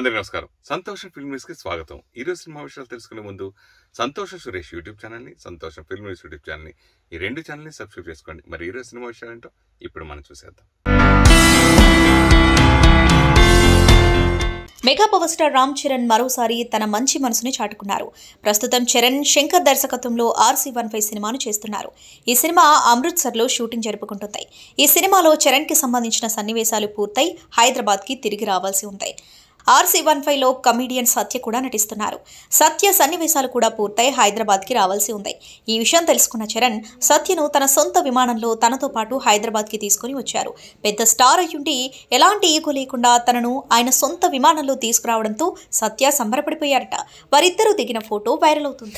అందరికీ నమస్కారం. సంతోషం ఫిల్మ్ న్యూస్ కి స్వాగతం. ఈరోజు సినిమా విషయాలు తెలుసుకునే ముందు సంతోషం సురేష్ యూట్యూబ్ ఛానల్ని, సంతోషం ఫిల్మ్ న్యూస్ యూట్యూబ్ ఛానల్ని, ఈ రెండు ఛానల్ని సబ్స్క్రైబ్ చేసుకోండి. మరి ఈరోజు సినిమా విషయాలు ఏంటో ఇప్పుడు మనం చూసేద్దాం. Mega power star Ram Charan మరోసారి తన మంచి మనసుని చాటుకున్నారు. ప్రస్తుతం చరణ్ శంకర్ దర్శకత్వంలో RC15 సినిమాను చేస్తున్నారు. ఈ సినిమా అమృత్సర్లో షూటింగ్ జరుపుకుంటుంది. ఈ సినిమాలో చరణ్కి సంబంధించిన సన్నివేశాలు పూర్తయి హైదరాబాద్కి తిరిగి రావాల్సి ఉంటాయి. RC15లో కమీడియన్ సత్య కూడా నటిస్తున్నారు. సత్య సన్నివేశాలు కూడా పూర్తయి హైదరాబాద్కి రావాల్సి ఉంది. ఈ విషయం తెలుసుకున్న చరణ్ సత్యను తన సొంత విమానంలో తనతో పాటు హైదరాబాద్కి తీసుకుని వచ్చారు. పెద్ద స్టార్ అయ్యుండి ఎలాంటి ఈగో లేకుండా తనను ఆయన సొంత విమానంలో తీసుకురావడంతో సత్య సంబరపడిపోయారట. వారిద్దరూ దిగిన ఫోటో వైరల్ అవుతుంది.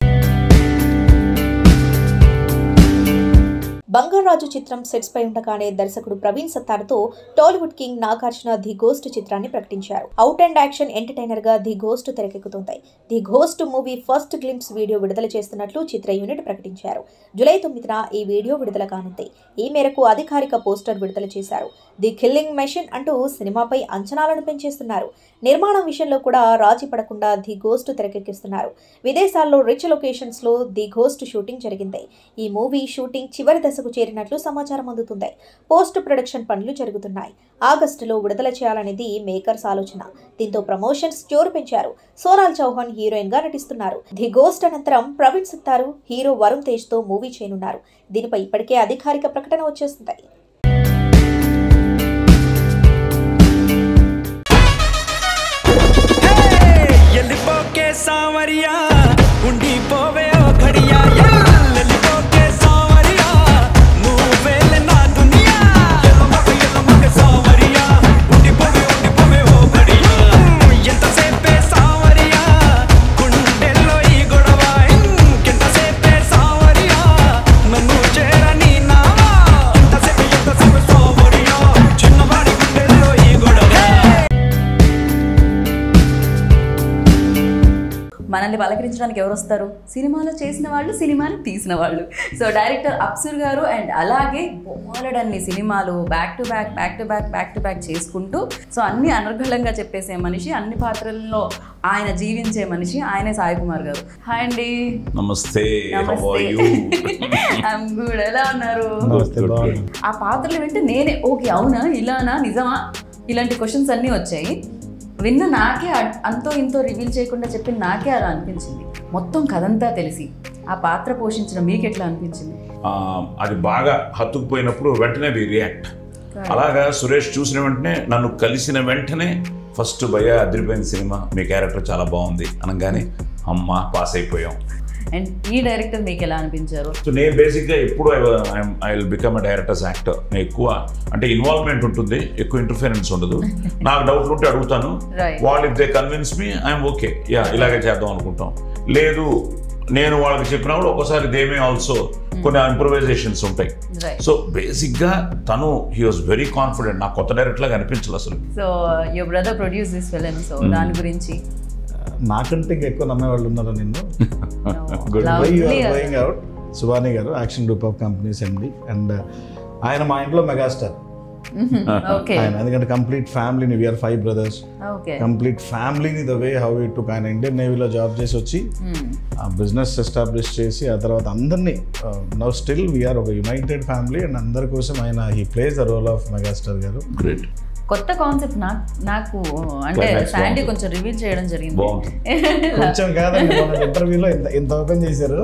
బంగారాజు చిత్రం సెట్స్ పై ఉండగానే దర్శకుడు ప్రవీణ్ సత్తారుతో Tollywood king Nagarjuna the ghost చిత్రాన్ని ప్రకటించారు. అవుట్ అండ్ యాక్షన్ ఎంటర్టైనర్ గా ది ఘోస్ట్ తెరకెక్కుతుంది. The ghost movie first glimpse video విడుదల చేస్తున్నట్లు చిత్ర యూనిట్ ప్రకటించారు. జూలై 9న ఈ వీడియో విడుదల కానుంది. ఈ మేరకు అధికారిక పోస్టర్ విడుదల చేశారు. ది కిల్లింగ్ మెషిన్ అంటూ సినిమాపై అంచనాలను పెంచేస్తున్నారు. నిర్మాణం విషయంలో కూడా రాజీ పడకుండా ది ఘోస్ట్ తెరకెక్కిస్తున్నారు. విదేశాల్లో రిచ్ లొకేషన్స్ లో ది ఘోస్ట్ షూటింగ్ జరిగింది. ఈ మూవీ షూటింగ్ చివరి దశకు చేరినట్లు సమాచారం అందుతుంది. పోస్ట్ ప్రొడక్షన్ పనులు జరుగుతున్నాయి. ఆగస్టులో విడుదల చేయాలనేది మేకర్స్ ఆలోచన. దీంతో ప్రమోషన్స్ జోరు పెంచారు. సోనాల్ చౌహాన్ హీరోయిన్ గా నటిస్తున్నారు. ది ఘోస్ట్ అనంతరం ప్రవీణ్ సత్తారు హీరో వరుణ్ తేజ్ తో మూవీ చేయనున్నారు. దీనిపై ఇప్పటికే అధికారిక ప్రకటన వచ్చేస్తుంది. మనల్ని పలకరించడానికి ఎవరు వస్తారు? సినిమాలో చేసిన వాళ్ళు, సినిమాని తీసిన వాళ్ళు. సో డైరెక్టర్ అప్సర్ గారు అండ్ అలాగే బోలెడన్ని సినిమాలు బ్యాక్ టు బ్యాక్ చేసుకుంటూ సో అన్ని అనర్గళంగా చెప్పేసే మనిషి, అన్ని పాత్రల్లో ఆయన జీవించే మనిషి, ఆయనే సాయి కుమార్ గారు. హాయ్ అండి. నమస్తే. గుడ్. ఎలా ఉన్నారు? ఆ పాత్రలు వింటే నేనే ఓకే అవునా, ఇలానా, నిజమా, ఇలాంటి క్వశ్చన్స్ అన్నీ వచ్చాయి. విన్న నాకే అంతో ఇంతో రివీల్ చేయకుండా చెప్పిన నాకే అలా అనిపించింది. మొత్తం కథంతా తెలిసి ఆ పాత్ర పోషించిన మీకు ఎట్లా అనిపించింది? అది బాగా హత్తుకుపోయినప్పుడు వెంటనే వి రియాక్ట్. అలాగా సురేష్ చూసిన వెంటనే, నన్ను కలిసిన వెంటనే ఫస్ట్ భయ అదిరిపోయిన సినిమా, మీ క్యారెక్టర్ చాలా బాగుంది అనగానే అమ్మ పాస్ అయిపోయాం. అండ్ ఈ డైరెక్టర్ మీకు ఎలా అనిపించారు? సో నేను బేసిక్గా ఎప్పుడు I will become a director's actor. నేను ఎక్కువ అంటే ఇన్వాల్వ్మెంట్ ఉంటుంది, ఎక్కువ ఇంటర్ఫిరెన్స్ ఉండదు. నాకు డౌట్లు ఉంటే అడుగుతాను, వాళ్ళు if they convince me I'm okay, yeah ఇలాగే చేద్దాం అనుకుంటాం. లేదు నేను వాళ్ళకి చెప్పినప్పుడు ఒకసారి దే మే ఆల్సో కొన్ని ఇంప్రూవైజేషన్స్ ఉంటాయి. సో బేసిక్గా తను హీ వాజ్ వెరీ కాన్ఫిడెంట్. నాకు కొత్త డైరెక్టర్ లాగా అనిపించలేదు అసలు. So your brother produce this film, so దాని గురించి నాకంటే ఇంకా ఎక్కువ నమ్మేవాళ్ళు ఉన్నారు నిన్ను. Going out Subani garu, action group of companies MD, and ఆయన మా ఇంట్లో మెగాస్టార్ ఆయన. ఎందుకంటే కంప్లీట్ ఫ్యామిలీని, వీఆర్ 5 brothers, కంప్లీట్ ఫ్యామిలీని the way how it took. ఆయన ఇండియన్ నేవీలో జాబ్ చేసి వచ్చి బిజినెస్ ఎస్టాబ్లిష్ చేసి ఆ తర్వాత అందరినీ నౌ స్టిల్ వీఆర్ ఒక యునైటెడ్ ఫ్యామిలీ. అండ్ అందరి కోసం ఆయన he plays the role of megastar garu. Great. కొత్త కాన్సెప్ట్ నాకు అంటే శాండీ కొంచెం రివీల్ చేయడం జరిగింది. కొంచెం కాదండి, ఇంటర్వ్యూలో ఇంత ఓపెన్ చేశారు,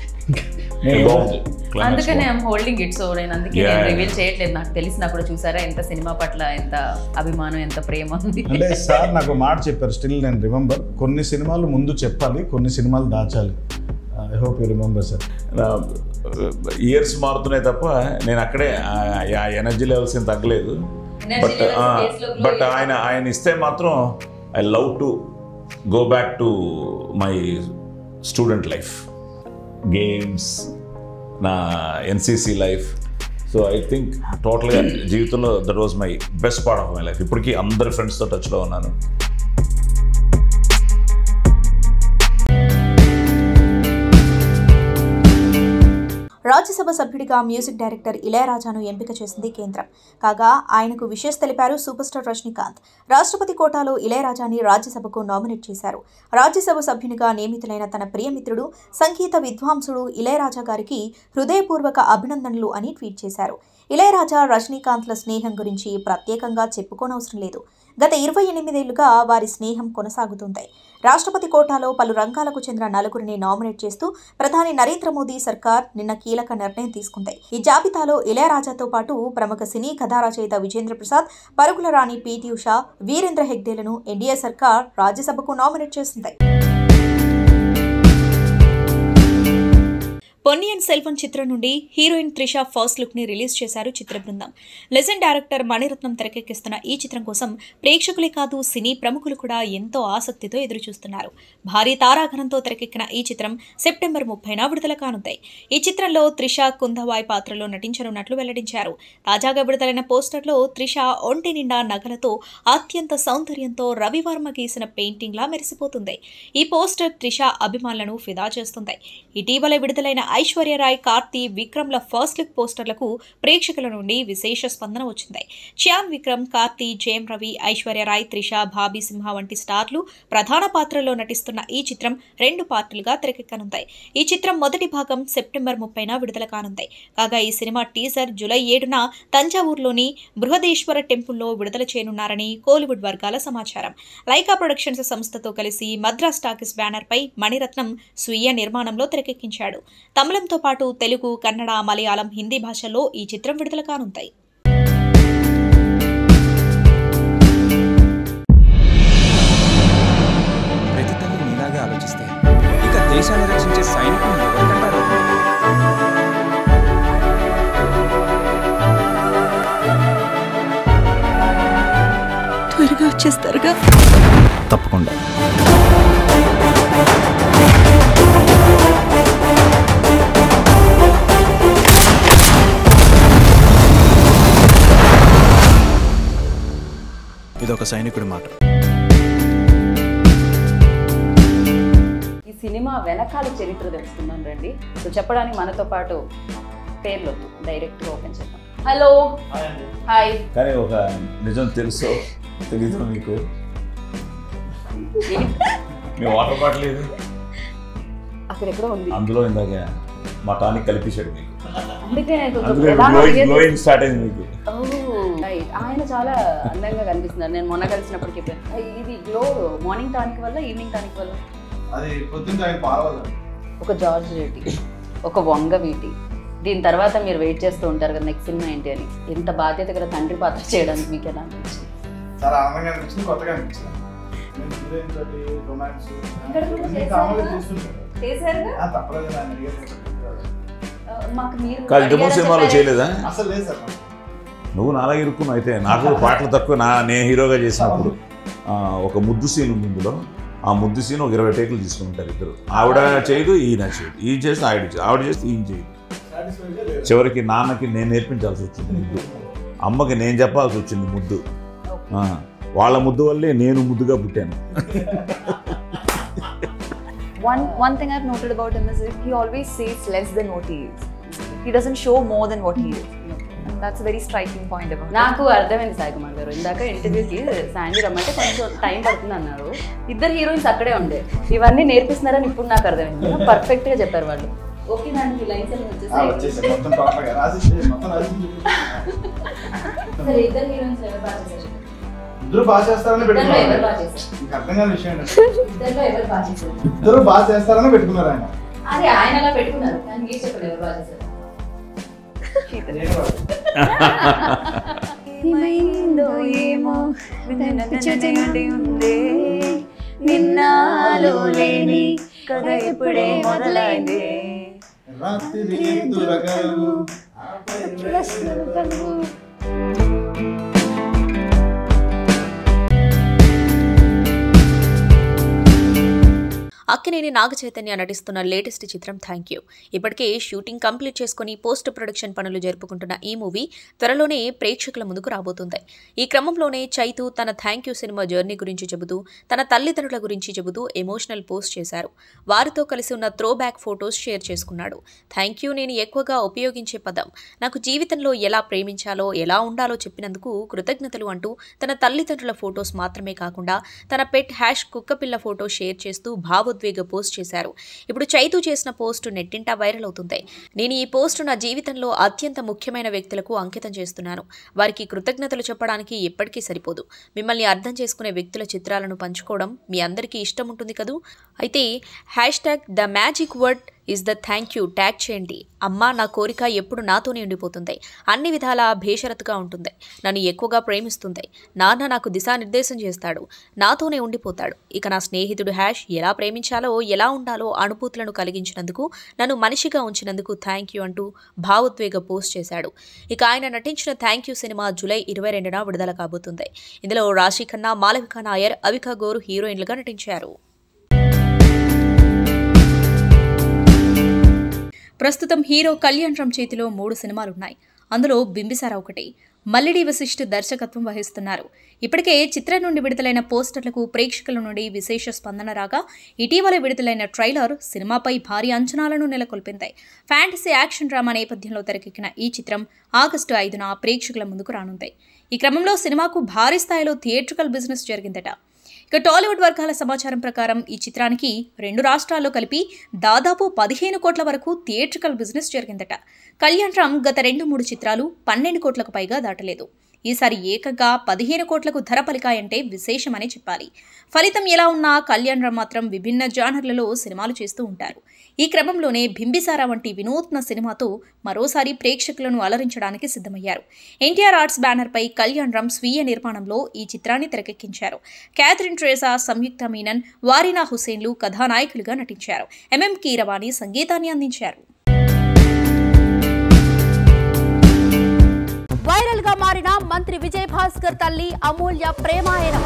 అందుకనే ఐఎమ్ హోల్డింగ్ ఇట్. సో నేను అందుకే నేను రివీల్ చేయట్లేదు. నాకు తెలిసినప్పుడు చూసారా ఎంత సినిమా పట్ల ఎంత అభిమానం, ఎంత ప్రేమ ఉంది. అంటే సార్ నాకు మాట చెప్పారు, స్టిల్ నేను రిమెంబర్, కొన్ని సినిమాలు ముందు చెప్పాలి, కొన్ని సినిమాలు దాచాలి. I hope you remember sir. Years మారుతున్నాయి తప్ప నేను అక్కడే ఆ ఎనర్జీ లెవెల్స్ ఏం తగ్గలేదు. బట్ ఆయన ఇస్తే మాత్రం I love to go back to my student life, games, నా NCC life. So I think టోటల్గా జీవితంలో that was my best part of my life. ఇప్పటికీ అందరి ఫ్రెండ్స్తో టచ్లో ఉన్నాను. రాజ్యసభ సభ్యుడిగా మ్యూజిక్ డైరెక్టర్ ఇళయరాజాను ఎంపిక చేసింది కేంద్రం. కాగా ఆయనకు విషెస్ తెలిపారు సూపర్ స్టార్ రజనీకాంత్. రాష్ట్రపతి కోటాలో ఇళయరాజాని రాజ్యసభకు నామినేట్ చేశారు. రాజ్యసభ సభ్యునిగా నియమితులైన తన ప్రియమిత్రుడు, సంగీత విద్వాంసుడు ఇళయరాజా గారికి హృదయపూర్వక అభినందనలు అని ట్వీట్ చేశారు. ఇళయరాజా, రజనీకాంత్ల స్నేహం గురించి ప్రత్యేకంగా చెప్పుకోనవసరం లేదు. గత 28 ఏళ్లుగా వారి స్నేహం కొనసాగుతుంది. రాష్ట్రపతి కోటాలో పలు రంగాలకు చెందిన నలుగురిని నామినేట్ చేస్తూ ప్రధాని నరేంద్ర మోదీ సర్కార్ నిన్న కీలక నిర్ణయం తీసుకుంది. ఈ జాబితాలో ఇళయరాజాతో పాటు ప్రముఖ సినీ కథా రచయిత విజేంద్ర ప్రసాద్, పరుగుల రాణి పి.టి. ఉషా, వీరేంద్ర హెగ్డేలను ఎన్డీఏ సర్కార్ రాజ్యసభకు నామినేట్ చేసింది. పొన్నియిన్ సెల్వన్ చిత్రం నుండి హీరోయిన్ త్రిష ఫస్ట్ లుక్ ని రిలీజ్ చేశారు చిత్ర బృందం. లెజెండ్ డైరెక్టర్ మణిరత్నం తెరకెక్కిస్తున్న ఈ చిత్రం కోసం ప్రేక్షకులే కాదు సినీ ప్రముఖులు కూడా ఎంతో ఆసక్తితో ఎదురుచూస్తున్నారు. భారీ తారాగణంతో తెరకెక్కిన ఈ చిత్రం సెప్టెంబర్ 30న విడుదల కానుంది. ఈ చిత్రంలో త్రిష కుందవాయ్ పాత్రలో నటించనున్నట్లు వెల్లడించారు. తాజాగా విడుదలైన పోస్టర్లో త్రిష ఒంటి నిండా నగలతో అత్యంత సౌందర్యంతో రవివర్మ గీసిన పెయింటింగ్ లా మెరిసిపోతుంది. ఈ పోస్టర్ త్రిష అభిమానులను ఫిదా చేస్తుంది. ఇటీవల విడుదలైన ఐశ్వర్యరాయ్, కార్తీ, విక్రమ్ల ఫస్ట్ లుక్ పోస్టర్లకు ప్రేక్షకుల నుండి విశేష స్పందన వచ్చింది. శ్యామ్ విక్రమ్, కార్తీ, జయం రవి, ఐశ్వర్యరాయ్, త్రిష, బాబీ సింహ వంటి స్టార్లు ప్రధాన పాత్రల్లో నటిస్తున్న ఈ చిత్రం 2 పార్టులుగా తెరకెక్కనుంది. ఈ చిత్రం మొదటి భాగం సెప్టెంబర్ 30న విడుదల కానుంది. కాగా ఈ సినిమా టీజర్ జూలై 7న తంజావూరులోని బృహదేశ్వర టెంపుల్లో విడుదల చేయనున్నారని కోలీవుడ్ వర్గాల సమాచారం. లైకా ప్రొడక్షన్స్ సంస్థతో కలిసి మద్రాస్ టాకీస్ బ్యానర్ పై మణిరత్నం స్వీయ నిర్మాణంలో తెరకెక్కించాడు. తమిళంతో పాటు తెలుగు, కన్నడ, మలయాళం, హిందీ భాషల్లో ఈ చిత్రం విడుదల కానుంది. ప్రతి తల్లి నీలాగే ఆలోచిస్తే ఇక దేశాన్ని రక్షించే సైనికులు ఎవరికంటారు? త్వరగా వచ్చేస్తారుగా? తప్పకుండా. ఇదొక సైనికుడి మాట. ఈ సినిమా వెనకాల చరిత్ర తెలుసుకుందాం రండి. సో చెప్పడానికి మనతో పాటు పేర్లు డైరెక్ట్గా ఓపెన్ చేద్దాం. Hello, hi. కానీ ఒక నిజం తెలుసో తెలీదు మీకు, మీ వాటర్ బాటిల్ ఏది? అక్కడ ఎక్కడో ఉంది. అందులో ఇందాక మా టానిక్ కలిపేశాడు మీకు, అందుకే గ్లోయింగ్ స్టార్ట్ అయింది మీకు. ఆయన చాలా అందంగా కనిపిస్తున్నారు. నేను మొన్న కలిసినప్పుడు చెప్పాను, ఇది గ్లో మార్నింగ్ టానిక్ వల్ల, ఈవినింగ్ టానిక్ వల్ల. అది పొద్దున్న ఒక జార్జ్ రెడ్డి, ఒక వంగ వీటి. దీని తర్వాత మీరు వెయిట్ చేస్తూ ఉంటారు కదా నెక్స్ట్ సినిమా ఏంటి అని. ఎంత బాధ్యత గల తండ్రి పాత్ర చేయడానికి మీకు ఎలా అనిపించింది? చాలా ఆనందంగా అనిపించింది, కొత్తగా అనిపించింది. సినిమాలో చేయలేదా? అసలు లేదు సార్. నువ్వు నాలాగే ఇరుక్కున్నావు. అయితే నాకు పాటలు తక్కువ. నేను హీరోగా చేసినప్పుడు ఒక ముద్దు సీన్ ఉంది. ఇందులో ఆ ముద్దు సీన్ ఒక 20 టేకులు తీసుకుంటారు ఇద్దరు. ఆవిడ చేయదు, ఈయన చేయదు. ఈయన చేస్తే ఆవిడ చేస్తే ఈయన చేయదు. చివరికి నాన్నకి నేను నేర్పించాల్సి వచ్చింది ముద్దు, అమ్మకి నేను చెప్పాల్సి వచ్చింది ముద్దు. వాళ్ళ ముద్దు వల్లే నేను ముద్దుగా పుట్టాను. One thing I've noted about him is he always says less than what he is. He doesn't show more than what he is. And that's a very striking point about him. నాకు అర్థమైంది సాయి కుమార్ గారు. ఇందాక ఇంటర్వ్యూకి Sandy రమ్మంటే కొంచెం time పడుతుంది అన్నారు. ఇద్దరు హీరోయిన్స్ అక్కడే ఉండే. ఇవన్నీ నేర్పిస్తున్నారని ఇప్పుడు నాకు అర్థమైంది. పర్ఫెక్ట్గా చెప్పారు వాళ్ళు. ఓకే, దానికి లైన్స్ అన్ని వచ్చేసాయి. ఇద్దరు హీరోయిన్స్ ఎవరు బాగా చేశారు? ఇద్దరు బాగా చేస్తారని పెట్టుకున్నారు. అర్థం కాని విషయం ఇద్దరు బాగా చేస్తారని పెట్టుకున్నారు ఆయన. అదే ఆయన అలా పెట్టుకున్నారు. కానీ మీరు చెప్పండి ఎవరు బాగా చేశారు? నిన్నాలో లేని కథ ఇప్పుడే మొదలైంది. రాత్రి దొరకలు అక్కినేని నాగచైతన్య నటిస్తున్న లేటెస్ట్ చిత్రం థ్యాంక్ యూ. ఇప్పటికే షూటింగ్ కంప్లీట్ చేసుకుని పోస్ట్ ప్రొడక్షన్ పనులు జరుపుకుంటున్న ఈ మూవీ త్వరలోనే ప్రేక్షకుల ముందుకు రాబోతుంది. ఈ క్రమంలోనే చైతు తన థ్యాంక్ యూ సినిమా జర్నీ గురించి చెబుతూ, తన తల్లిదండ్రుల గురించి చెబుతూ ఎమోషనల్ పోస్ట్ చేశారు. వారితో కలిసి ఉన్న త్రో బ్యాక్ ఫొటోస్ షేర్ చేసుకున్నాడు. థ్యాంక్ యూ నేను ఎక్కువగా ఉపయోగించే పదం. నాకు జీవితంలో ఎలా ప్రేమించాలో, ఎలా ఉండాలో చెప్పినందుకు కృతజ్ఞతలు అంటూ తన తల్లిదండ్రుల ఫొటోస్ మాత్రమే కాకుండా తన పెట్ కుక్కపిల్ల ఫోటో షేర్ చేస్తూ భావోద్వేగ పోస్ట్ చేశారు. ఇప్పుడు చైతు చేసిన పోస్ట్ నెట్టింటా వైరల్ అవుతుంది. నేను ఈ పోస్ట్ నా జీవితంలో అత్యంత ముఖ్యమైన వ్యక్తులకు అంకితం చేస్తున్నాను. వారికి కృతజ్ఞతలు చెప్పడానికి ఎప్పటికీ సరిపోదు. మిమ్మల్ని అర్థం చేసుకునే వ్యక్తుల చిత్రాలను పంచుకోవడం మీ అందరికీ ఇష్టం ఉంటుంది కదూ. అయితే #the magic word is the thank you tag చేయండి. అమ్మ నా కోరిక ఎప్పుడు నాతోనే ఉండిపోతుంది. అన్ని విధాలా భేషరతుగా ఉంటుంది. నన్ను ఎక్కువగా ప్రేమిస్తుంది. నాన్న నాకు దిశానిర్దేశం చేస్తాడు. నాతోనే ఉండిపోతాడు. ఇక నా స్నేహితుడు ఎలా ప్రేమించాలో, ఎలా ఉండాలో అనుభూతులను కలిగించినందుకు, నన్ను మనిషిగా ఉంచినందుకు థ్యాంక్ యూ అంటూ భావోద్వేగ పోస్ట్ చేశాడు. ఇక ఆయన నటించిన థ్యాంక్ యూ సినిమా జూలై 22న విడుదల కాబోతుంది. ఇందులో రాశి ఖన్నా, మాలవికా నాయర్, అవికా గోరు హీరోయిన్లుగా నటించారు. ప్రస్తుతం హీరో కళ్యాణ్ రామ్ చేతిలో 3 సినిమాలున్నాయి. అందులో బింబిసార ఒకటి. మల్లిడి వశిష్ఠ్ దర్శకత్వం వహిస్తున్నారు. ఇప్పటికే చిత్రం నుండి విడుదలైన పోస్టర్లకు ప్రేక్షకుల నుండి విశేష స్పందన రాగా, ఇటీవల విడుదలైన ట్రైలర్ సినిమాపై భారీ అంచనాలను నెలకొల్పింది. ఫ్యాంటసీ యాక్షన్ డ్రామా నేపథ్యంలో తెరకెక్కిన ఈ చిత్రం ఆగస్టు 5న ప్రేక్షకుల ముందుకు రానుంది. ఈ క్రమంలో సినిమాకు భారీ స్థాయిలో థియేట్రికల్ బిజినెస్ జరిగిందట. ఇక టాలీవుడ్ వర్గాల సమాచారం ప్రకారం ఈ చిత్రానికి 2 రాష్ట్రాల్లో కలిపి దాదాపు 15 కోట్ల వరకు థియేట్రికల్ బిజినెస్ జరిగిందట. కళ్యాణ్ రామ్ గత 2-3 చిత్రాలు 12 కోట్లకు పైగా దాటలేదు. ఈసారి ఏకంగా 15 కోట్లకు ధర పలికాయంటే విశేషమని చెప్పాలి. ఫలితం ఎలా ఉన్నా కళ్యాణ్ రామ్ మాత్రం విభిన్న జానర్లలో సినిమాలు చేస్తూ ఉంటారు. ఈ క్రమంలోనే బింబిసార వంటి వినూత్న సినిమాతో మరోసారి ప్రేక్షకులను అలరించడానికి సిద్ధమయ్యారు. ఎన్టీఆర్ ఆర్ట్స్ బ్యానర్పై కళ్యాణ్ రామ్ స్వీయ నిర్మాణంలో ఈ చిత్రాన్ని తెరకెక్కించారు. క్యాథరిన్ ట్రేసా, సంయుక్త మీనన్, వారీనా హుసేన్లు కథానాయకులుగా నటించారు. ఎంఎం కీరవాణి సంగీతాన్ని అందించారు. వైరల్ గా మారిన మంత్రి విజయ్ భాస్కర్ తల్లి అమూల్య ప్రేమాయణం.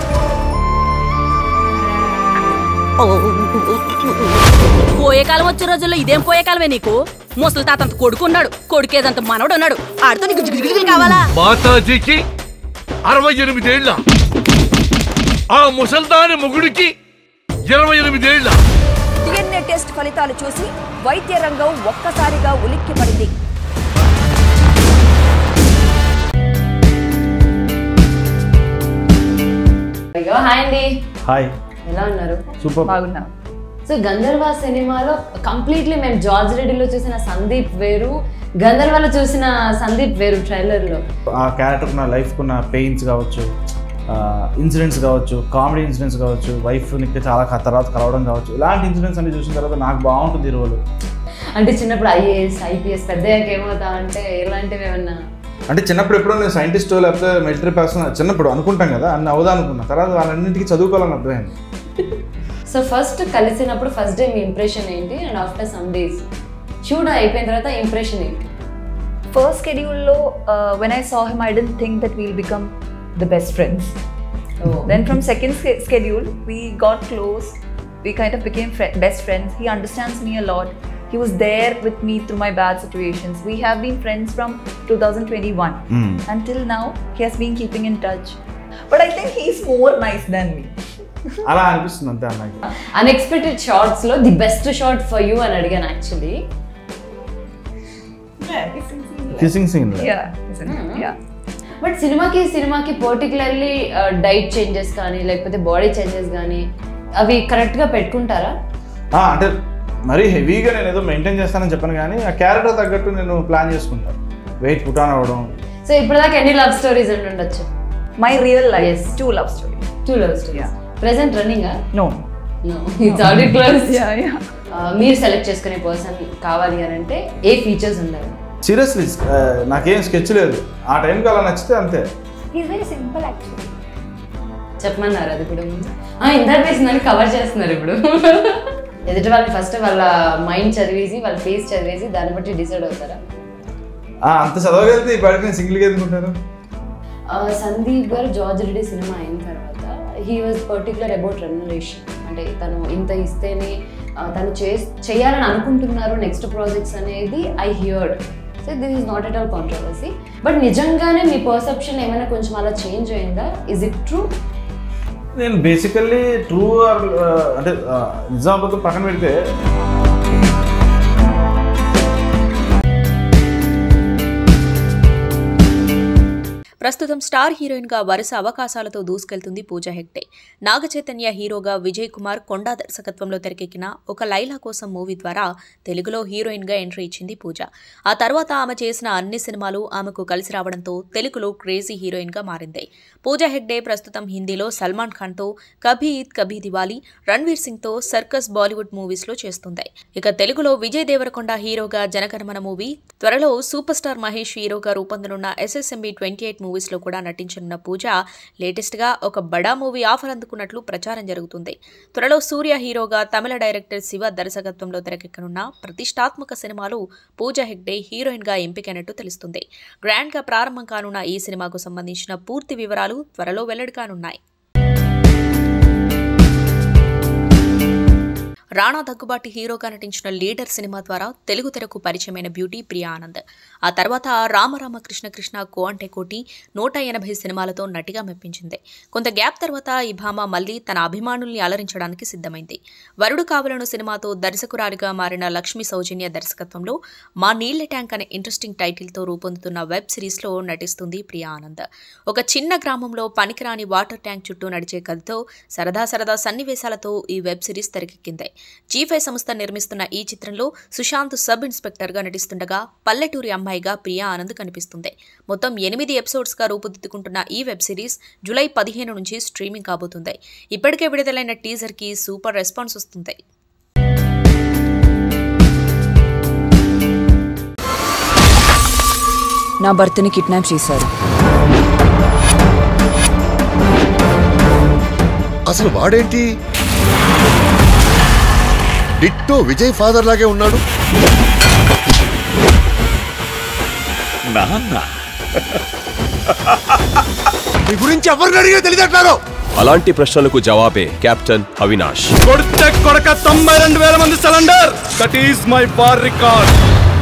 పోయే కాలం వచ్చే రోజుల్లో ఇదేం పోయే కాలమే నీకు? ముసలి తాతంత కొడుకున్నాడు, కొడుకేదంత మనవడు ఉన్నాడు. ఆడితో నీకు జిగిజిగిలు కావాలా? మాతాజీకి 68 ఏళ్ళ, ఆ ముసల్దాని మొగుడికి 28 ఏళ్ళ. డిఎన్ఏ టెస్ట్ ఫలితాలు చూసి వైద్య రంగం ఒక్కసారిగా ఉలిక్కిపడింది. హాయ్ అండి. హాయ్, ఎలా ఉన్నారు? సూపర్, బాగున్నాం. సో గంధర్వ సినిమాలో కంప్లీట్లీ మేము జార్జ్ రెడ్డిలో చూసిన సందీప్ వేరు, గంధర్వలో చూసిన సందీప్ వేరు. ట్రైలర్లో ఆ క్యారెక్టర్ నా లైఫ్కున్న పెయిన్స్ కావచ్చు, ఇన్సిడెంట్స్ కావచ్చు, కామెడీ ఇన్సిడెంట్స్ కావచ్చు, వైఫ్ని చాలా తర్వాత కలవడం కావచ్చు, ఇలాంటి ఇన్సిడెంట్స్ అన్ని చూసిన తర్వాత నాకు బాగుంటుంది ఈ రోల్. అంటే చిన్నప్పుడు IAS, IPS, పెద్దయ్యాక ఏమవుతా అంటే ఎలాంటివి ఏమన్నా? అంటే చిన్నప్పుడు ఎప్పుడో నేను సైంటిస్టో లేకపోతే మిలిటరీ పర్సన్ చిన్నప్పుడు అనుకుంటాం కదా, అన్ని అవుదా అనుకున్నా. తర్వాత వాళ్ళన్నింటికి చదువుకోవాలని అర్థమైంది. సో ఫస్ట్ కలిసినప్పుడు ఫస్ట్ డే మీ ఇంప్రెషన్ ఏంటి? And after some days shoot అయిపోయిన తర్వాత ఇంప్రెషన్ ఏంటి? First schedule, when I saw him, I didn't think that we'll become the best friends. Then from second schedule, we got close. We kind of became best friends. He understands me a lot. He was there with me through my bad situations. We have been friends from 2021. Until now, he has been keeping in touch. But I think he's more nice than me. అలా అనిపిస్తుంది అంతే అన్నకి. Unexpected shorts లో the best short for you అని అడిగాను actually. Kissing scene. Yeah. But సినిమాకి particularly diet changes కానీ లేకపోతే బాడీ చేంజెస్ కానీ అవి కరెక్ట్గా పెట్టుకుంటారా? అంటే మరీ హెవీగా నేను ఏదో మెయింటైన్ చేస్తానని చెప్పను, కానీ ఆ క్యారెక్టర్ తగ్గట్టు నేను ప్లాన్ చేసుకుంటాను. వెయిట్ పుటాన్ అవ్వడం. సో ఇప్పటిదాకా ఎన్ని లవ్ స్టోరీస్ ఉండొచ్చు? My real life. Yes. 2 love stories. 2 love stories. Present running? No. It's already closed. Yeah. మీరు సెలెక్ట్ చేసుకునే పర్సన్ కావాలి అని అంటే ఏ ఫీచర్స్ ఉండాలి? సీరియస్లీ నాకేం స్కెచ్ లేదు, ఆ టైంకి అలా నచ్చితే అంతే. He's very simple actually. చెప్పమన్నారు అది కూడా. ఇంటర్ వేసిందని కవర్ చేస్తున్నారు ఇప్పుడు. ఎదుటి వాళ్ళని ఫస్ట్ వాళ్ళ మైండ్ చదివేసి వాళ్ళ ఫేస్ చదివేసి దాన్ని బట్టి డిసైడ్ అవుతారా? అంత చదవగలిగితే ఈ పాటికి నేను సింగిల్గా ఎందుకుంటాను. సందీప్ గారు జార్జ్ రెడ్డి సినిమా అయిన తర్వాత he was particular about remuneration. అంటే తను ఇంత ఇస్తేనే తను చేయాలని అనుకుంటున్నారు నెక్స్ట్ ప్రాజెక్ట్స్ అనేది I heard. So this is not at all controversy. But నిజంగానే మీ పర్సెప్షన్ ఏమైనా కొంచెం అలా చేంజ్ అయిందా? Is it true? నేను బేసికల్లీ ట్రూ ఆర్ అంటే నిజామాబాద్ పక్కన పెడితే ప్రస్తుతం స్టార్ హీరోయిన్గా వరుస అవకాశాలతో దూసుకెళ్తుంది పూజా హెగ్డే. నాగ చైతన్య హీరోగా విజయ్ కుమార్ కొండా దర్శకత్వంలో తెరకెక్కిన ఒక లైలా కోసం మూవీ ద్వారా తెలుగులో హీరోయిన్గా ఎంట్రీ ఇచ్చింది పూజ. ఆ తర్వాత ఆమె చేసిన అన్ని సినిమాలు ఆమెకు కలిసి రావడంతో తెలుగులో క్రేజీ హీరోయిన్గా మారింది. పూజా హెగ్డే ప్రస్తుతం హిందీలో సల్మాన్ ఖాన్తో కభీ ఈద్ కభీ దివాళీ, రణ్వీర్ సింగ్తో సర్కస్ బాలీవుడ్ మూవీస్లో చేస్తుంది. ఇక తెలుగులో విజయ్ దేవరకొండ హీరోగా జనగణమన మూవీ, త్వరలో సూపర్ స్టార్ మహేష్ హీరోగా రూపొందనున్న SSMB 28 మూవీస్లో కూడా నటించనున్న పూజ లేటెస్ట్గా ఒక బడా మూవీ ఆఫర్ అందుకున్నట్లు ప్రచారం జరుగుతుంది. త్వరలో సూర్య హీరోగా తమిళ డైరెక్టర్ శివ దర్శకత్వంలో తెరకెక్కనున్న ప్రతిష్టాత్మక సినిమాలు పూజా హెగ్డే హీరోయిన్గా ఎంపికైనట్టు తెలుస్తుంది. గ్రాండ్గా ప్రారంభం కానున్న ఈ సినిమాకు సంబంధించిన పూర్తి వివరాలు త్వరలో వెల్లడి కానున్నాయి. రాణా దగ్గుబాటి హీరోగా నటించిన లీడర్ సినిమా ద్వారా తెలుగు తెరకు పరిచయమైన బ్యూటీ ప్రియా ఆనంద్. ఆ తర్వాత రామరామ కృష్ణ కృష్ణ కో అంటే కోటి 180 సినిమాలతో నటిగా మెప్పించింది. కొంత గ్యాప్ తర్వాత ఈ భామ మళ్లీ తన అభిమానుల్ని అలరించడానికి సిద్ధమైంది. వరుడు కావలను సినిమాతో దర్శకురాలిగా మారిన లక్ష్మీ సౌజన్య దర్శకత్వంలో మా నీళ్ల ట్యాంక్ అనే ఇంట్రెస్టింగ్ టైటిల్తో రూపొందుతున్న వెబ్ సిరీస్లో నటిస్తుంది ప్రియా ఆనంద్. ఒక చిన్న గ్రామంలో పనికిరాని వాటర్ ట్యాంక్ చుట్టూ నడిచే కథతో సరదా సన్నివేశాలతో ఈ వెబ్ సిరీస్ తెరకెక్కింది. G5 సంస్థ నిర్మిస్తున్న ఈ చిత్రంలో సుశాంత్ సబ్ ఇన్స్పెక్టర్గా నటిస్తుండగా పల్లెటూరి అమ్మాయిగా ప్రియా ఆనంద్ కనిపిస్తుంది. మొత్తం 8 ఎపిసోడ్స్గా రూపుదిద్దుకుంటున్న ఈ వెబ్ సిరీస్ జూలై 15 నుంచి స్ట్రీమింగ్ కాబోతుంది. ఇప్పటికే విడుదలైన టీజర్కి సూపర్ రెస్పాన్స్ వస్తుంది. నా భర్తని కిడ్నాప్ చేశారు. అసలు వాడేంటి డిట్టో విజయ్ ఫాదర్ లాగే ఉన్నాడు. నాన్న నీ గురించి ఎవరిని అడిగా తెలియట్లేదు. అలాంటి ప్రశ్నలకు జవాబే కెప్టెన్ అవినాష్. కొడితే కొడక 92,000 మంది surrender. That is my war record.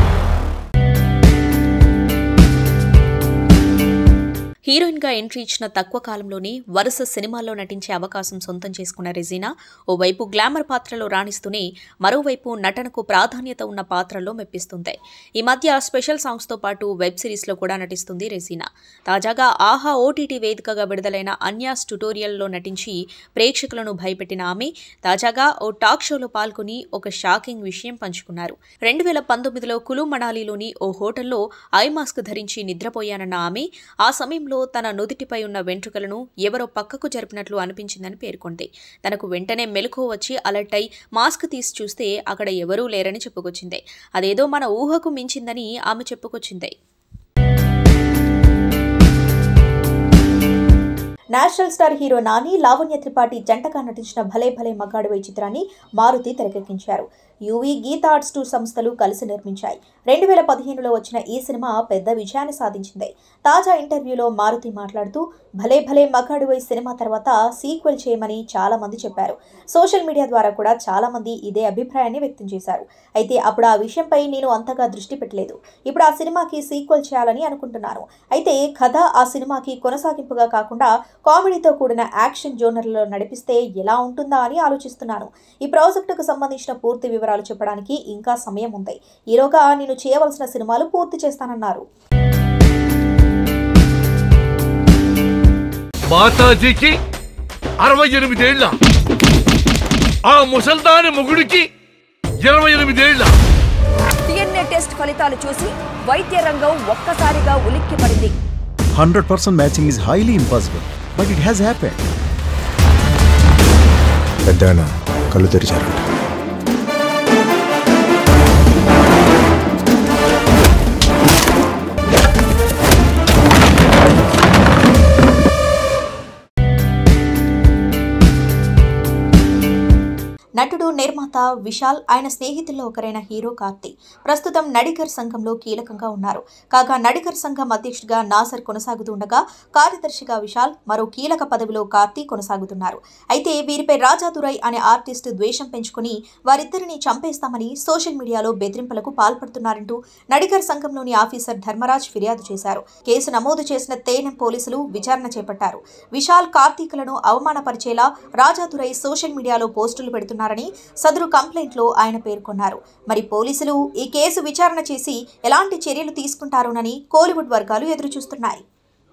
హీరోయిన్గా ఎంట్రీ ఇచ్చిన తక్కువ కాలంలోనే వరుస సినిమాల్లో నటించే అవకాశం సొంతం చేసుకున్న రెజీనా ఓవైపు గ్లామర్ పాత్రలో రాణిస్తూనే మరోవైపు నటనకు ప్రాధాన్యత ఉన్న పాత్రల్లో మెప్పిస్తుంది. ఈ మధ్య స్పెషల్ సాంగ్స్తో పాటు వెబ్ సిరీస్లో కూడా నటిస్తుంది రెజీనా. తాజాగా ఆహా OTT వేదికగా విడుదలైన అన్యాస్ ట్యుటోరియల్లో నటించి ప్రేక్షకులను భయపెట్టిన ఆమె తాజాగా ఓ టాక్ షోలో పాల్గొని ఒక షాకింగ్ విషయం పంచుకున్నారు. 2019లో కులు మనాలిలోని ఓ హోటల్లో ఐ మాస్క్ ధరించి నిద్రపోయానన్న ఆమె ఆ సమయంలో తన నుదిటిపై ఉన్న వెంట్రుకలను ఎవరో పక్కకు జరిపినట్లు అనిపించిందని పేర్కొంది. తనకు వెంటనే మెలకువ వచ్చి అలర్ట్ అయి మాస్క్ తీసి చూస్తే అక్కడ ఎవరూ లేరని చెప్పుకొచ్చింది. అదేదో మన ఊహకు మించిందని ఆమె చెప్పుకొచ్చింది. National star hero Nani, Lavanya Tripathi జంటగా నటించిన భలే భలే మగాడివై చిత్రాన్ని మారుతి తెరకెక్కించారు. యువి గీతా ఆర్ట్స్ 2 సంస్థలు కలిసి నిర్మించాయి. 2015లో వచ్చిన ఈ సినిమా పెద్ద విజయాన్ని సాధించింది. తాజా ఇంటర్వ్యూలో మారుతి మాట్లాడుతూ భలే భలే మగాడివై సినిమా తర్వాత సీక్వెల్ చేయమని చాలా మంది చెప్పారు. సోషల్ మీడియా ద్వారా కూడా చాలా మంది ఇదే అభిప్రాయాన్ని వ్యక్తం చేశారు. అయితే అప్పుడు ఆ విషయంపై నేను అంతగా దృష్టి పెట్టలేదు. ఇప్పుడు ఆ సినిమాకి సీక్వెల్ చేయాలని అనుకుంటున్నాను. అయితే కథ ఆ సినిమాకి కొనసాగింపుగా కాకుండా కామెడీతో కూడిన యాక్షన్ జోనర్లో నడిపిస్తే ఎలా ఉంటుందా అని ఆలోచిస్తున్నాను. ఈ ప్రాజెక్టుకు సంబంధించిన పూర్తి వివరాలు చెప్పడానికి ఇంకా సమయం ఉంది. ఈలోగా నేను చేయవలసిన సినిమాలు పూర్తి చేస్తానన్నారు. మాతాజీకి 68 ఏళ్ల, ఆ ముసల్దాని మొగుడికి 28 ఏళ్ల. DNA టెస్ట్ ఫలితాలు చూసి వైద్య రంగం ఒక్కసారిగా ఉలిక్కిపడింది. 100% matching is highly impossible, but it has happened. పెద్దనా కళ్ళు తెరిచారంట. నటుడు నిర్మాత విశాల్, ఆయన స్నేహితుల్లో ఒకరైన హీరో కార్తీ ప్రస్తుతం నడిగర్ సంఘంలో కీలకంగా ఉన్నారు. కాగా నడిగర్ సంఘం అధ్యక్షుడిగా నాసర్ కొనసాగుతుండగా కార్యదర్శిగా విశాల్, మరో కీలక పదవిలో కార్తీ కొనసాగుతున్నారు. అయితే వీరిపై రాజాదురై అనే ఆర్టిస్టు ద్వేషం పెంచుకుని వారిద్దరిని చంపేస్తామని సోషల్ మీడియాలో బెదిరింపులకు పాల్పడుతున్నారంటూ నడిగర్ సంఘంలోని ఆఫీసర్ ధర్మరాజ్ ఫిర్యాదు చేశారు. కేసు నమోదు చేసిన తేనెం పోలీసులు విచారణ చేపట్టారు. విశాల్, కార్తీకులను అవమానపరిచేలా రాజాదురై సోషల్ మీడియాలో పోస్టులు పెడుతున్నారు ని సదరు కంప్లైంట్లో ఆయన పేర్కొన్నారు. మరి పోలీసులు ఈ కేసు విచారణ చేసి ఎలాంటి చర్యలు తీసుకుంటారోనని కోలీవుడ్ వర్గాలు ఎదురుచూస్తున్నాయి.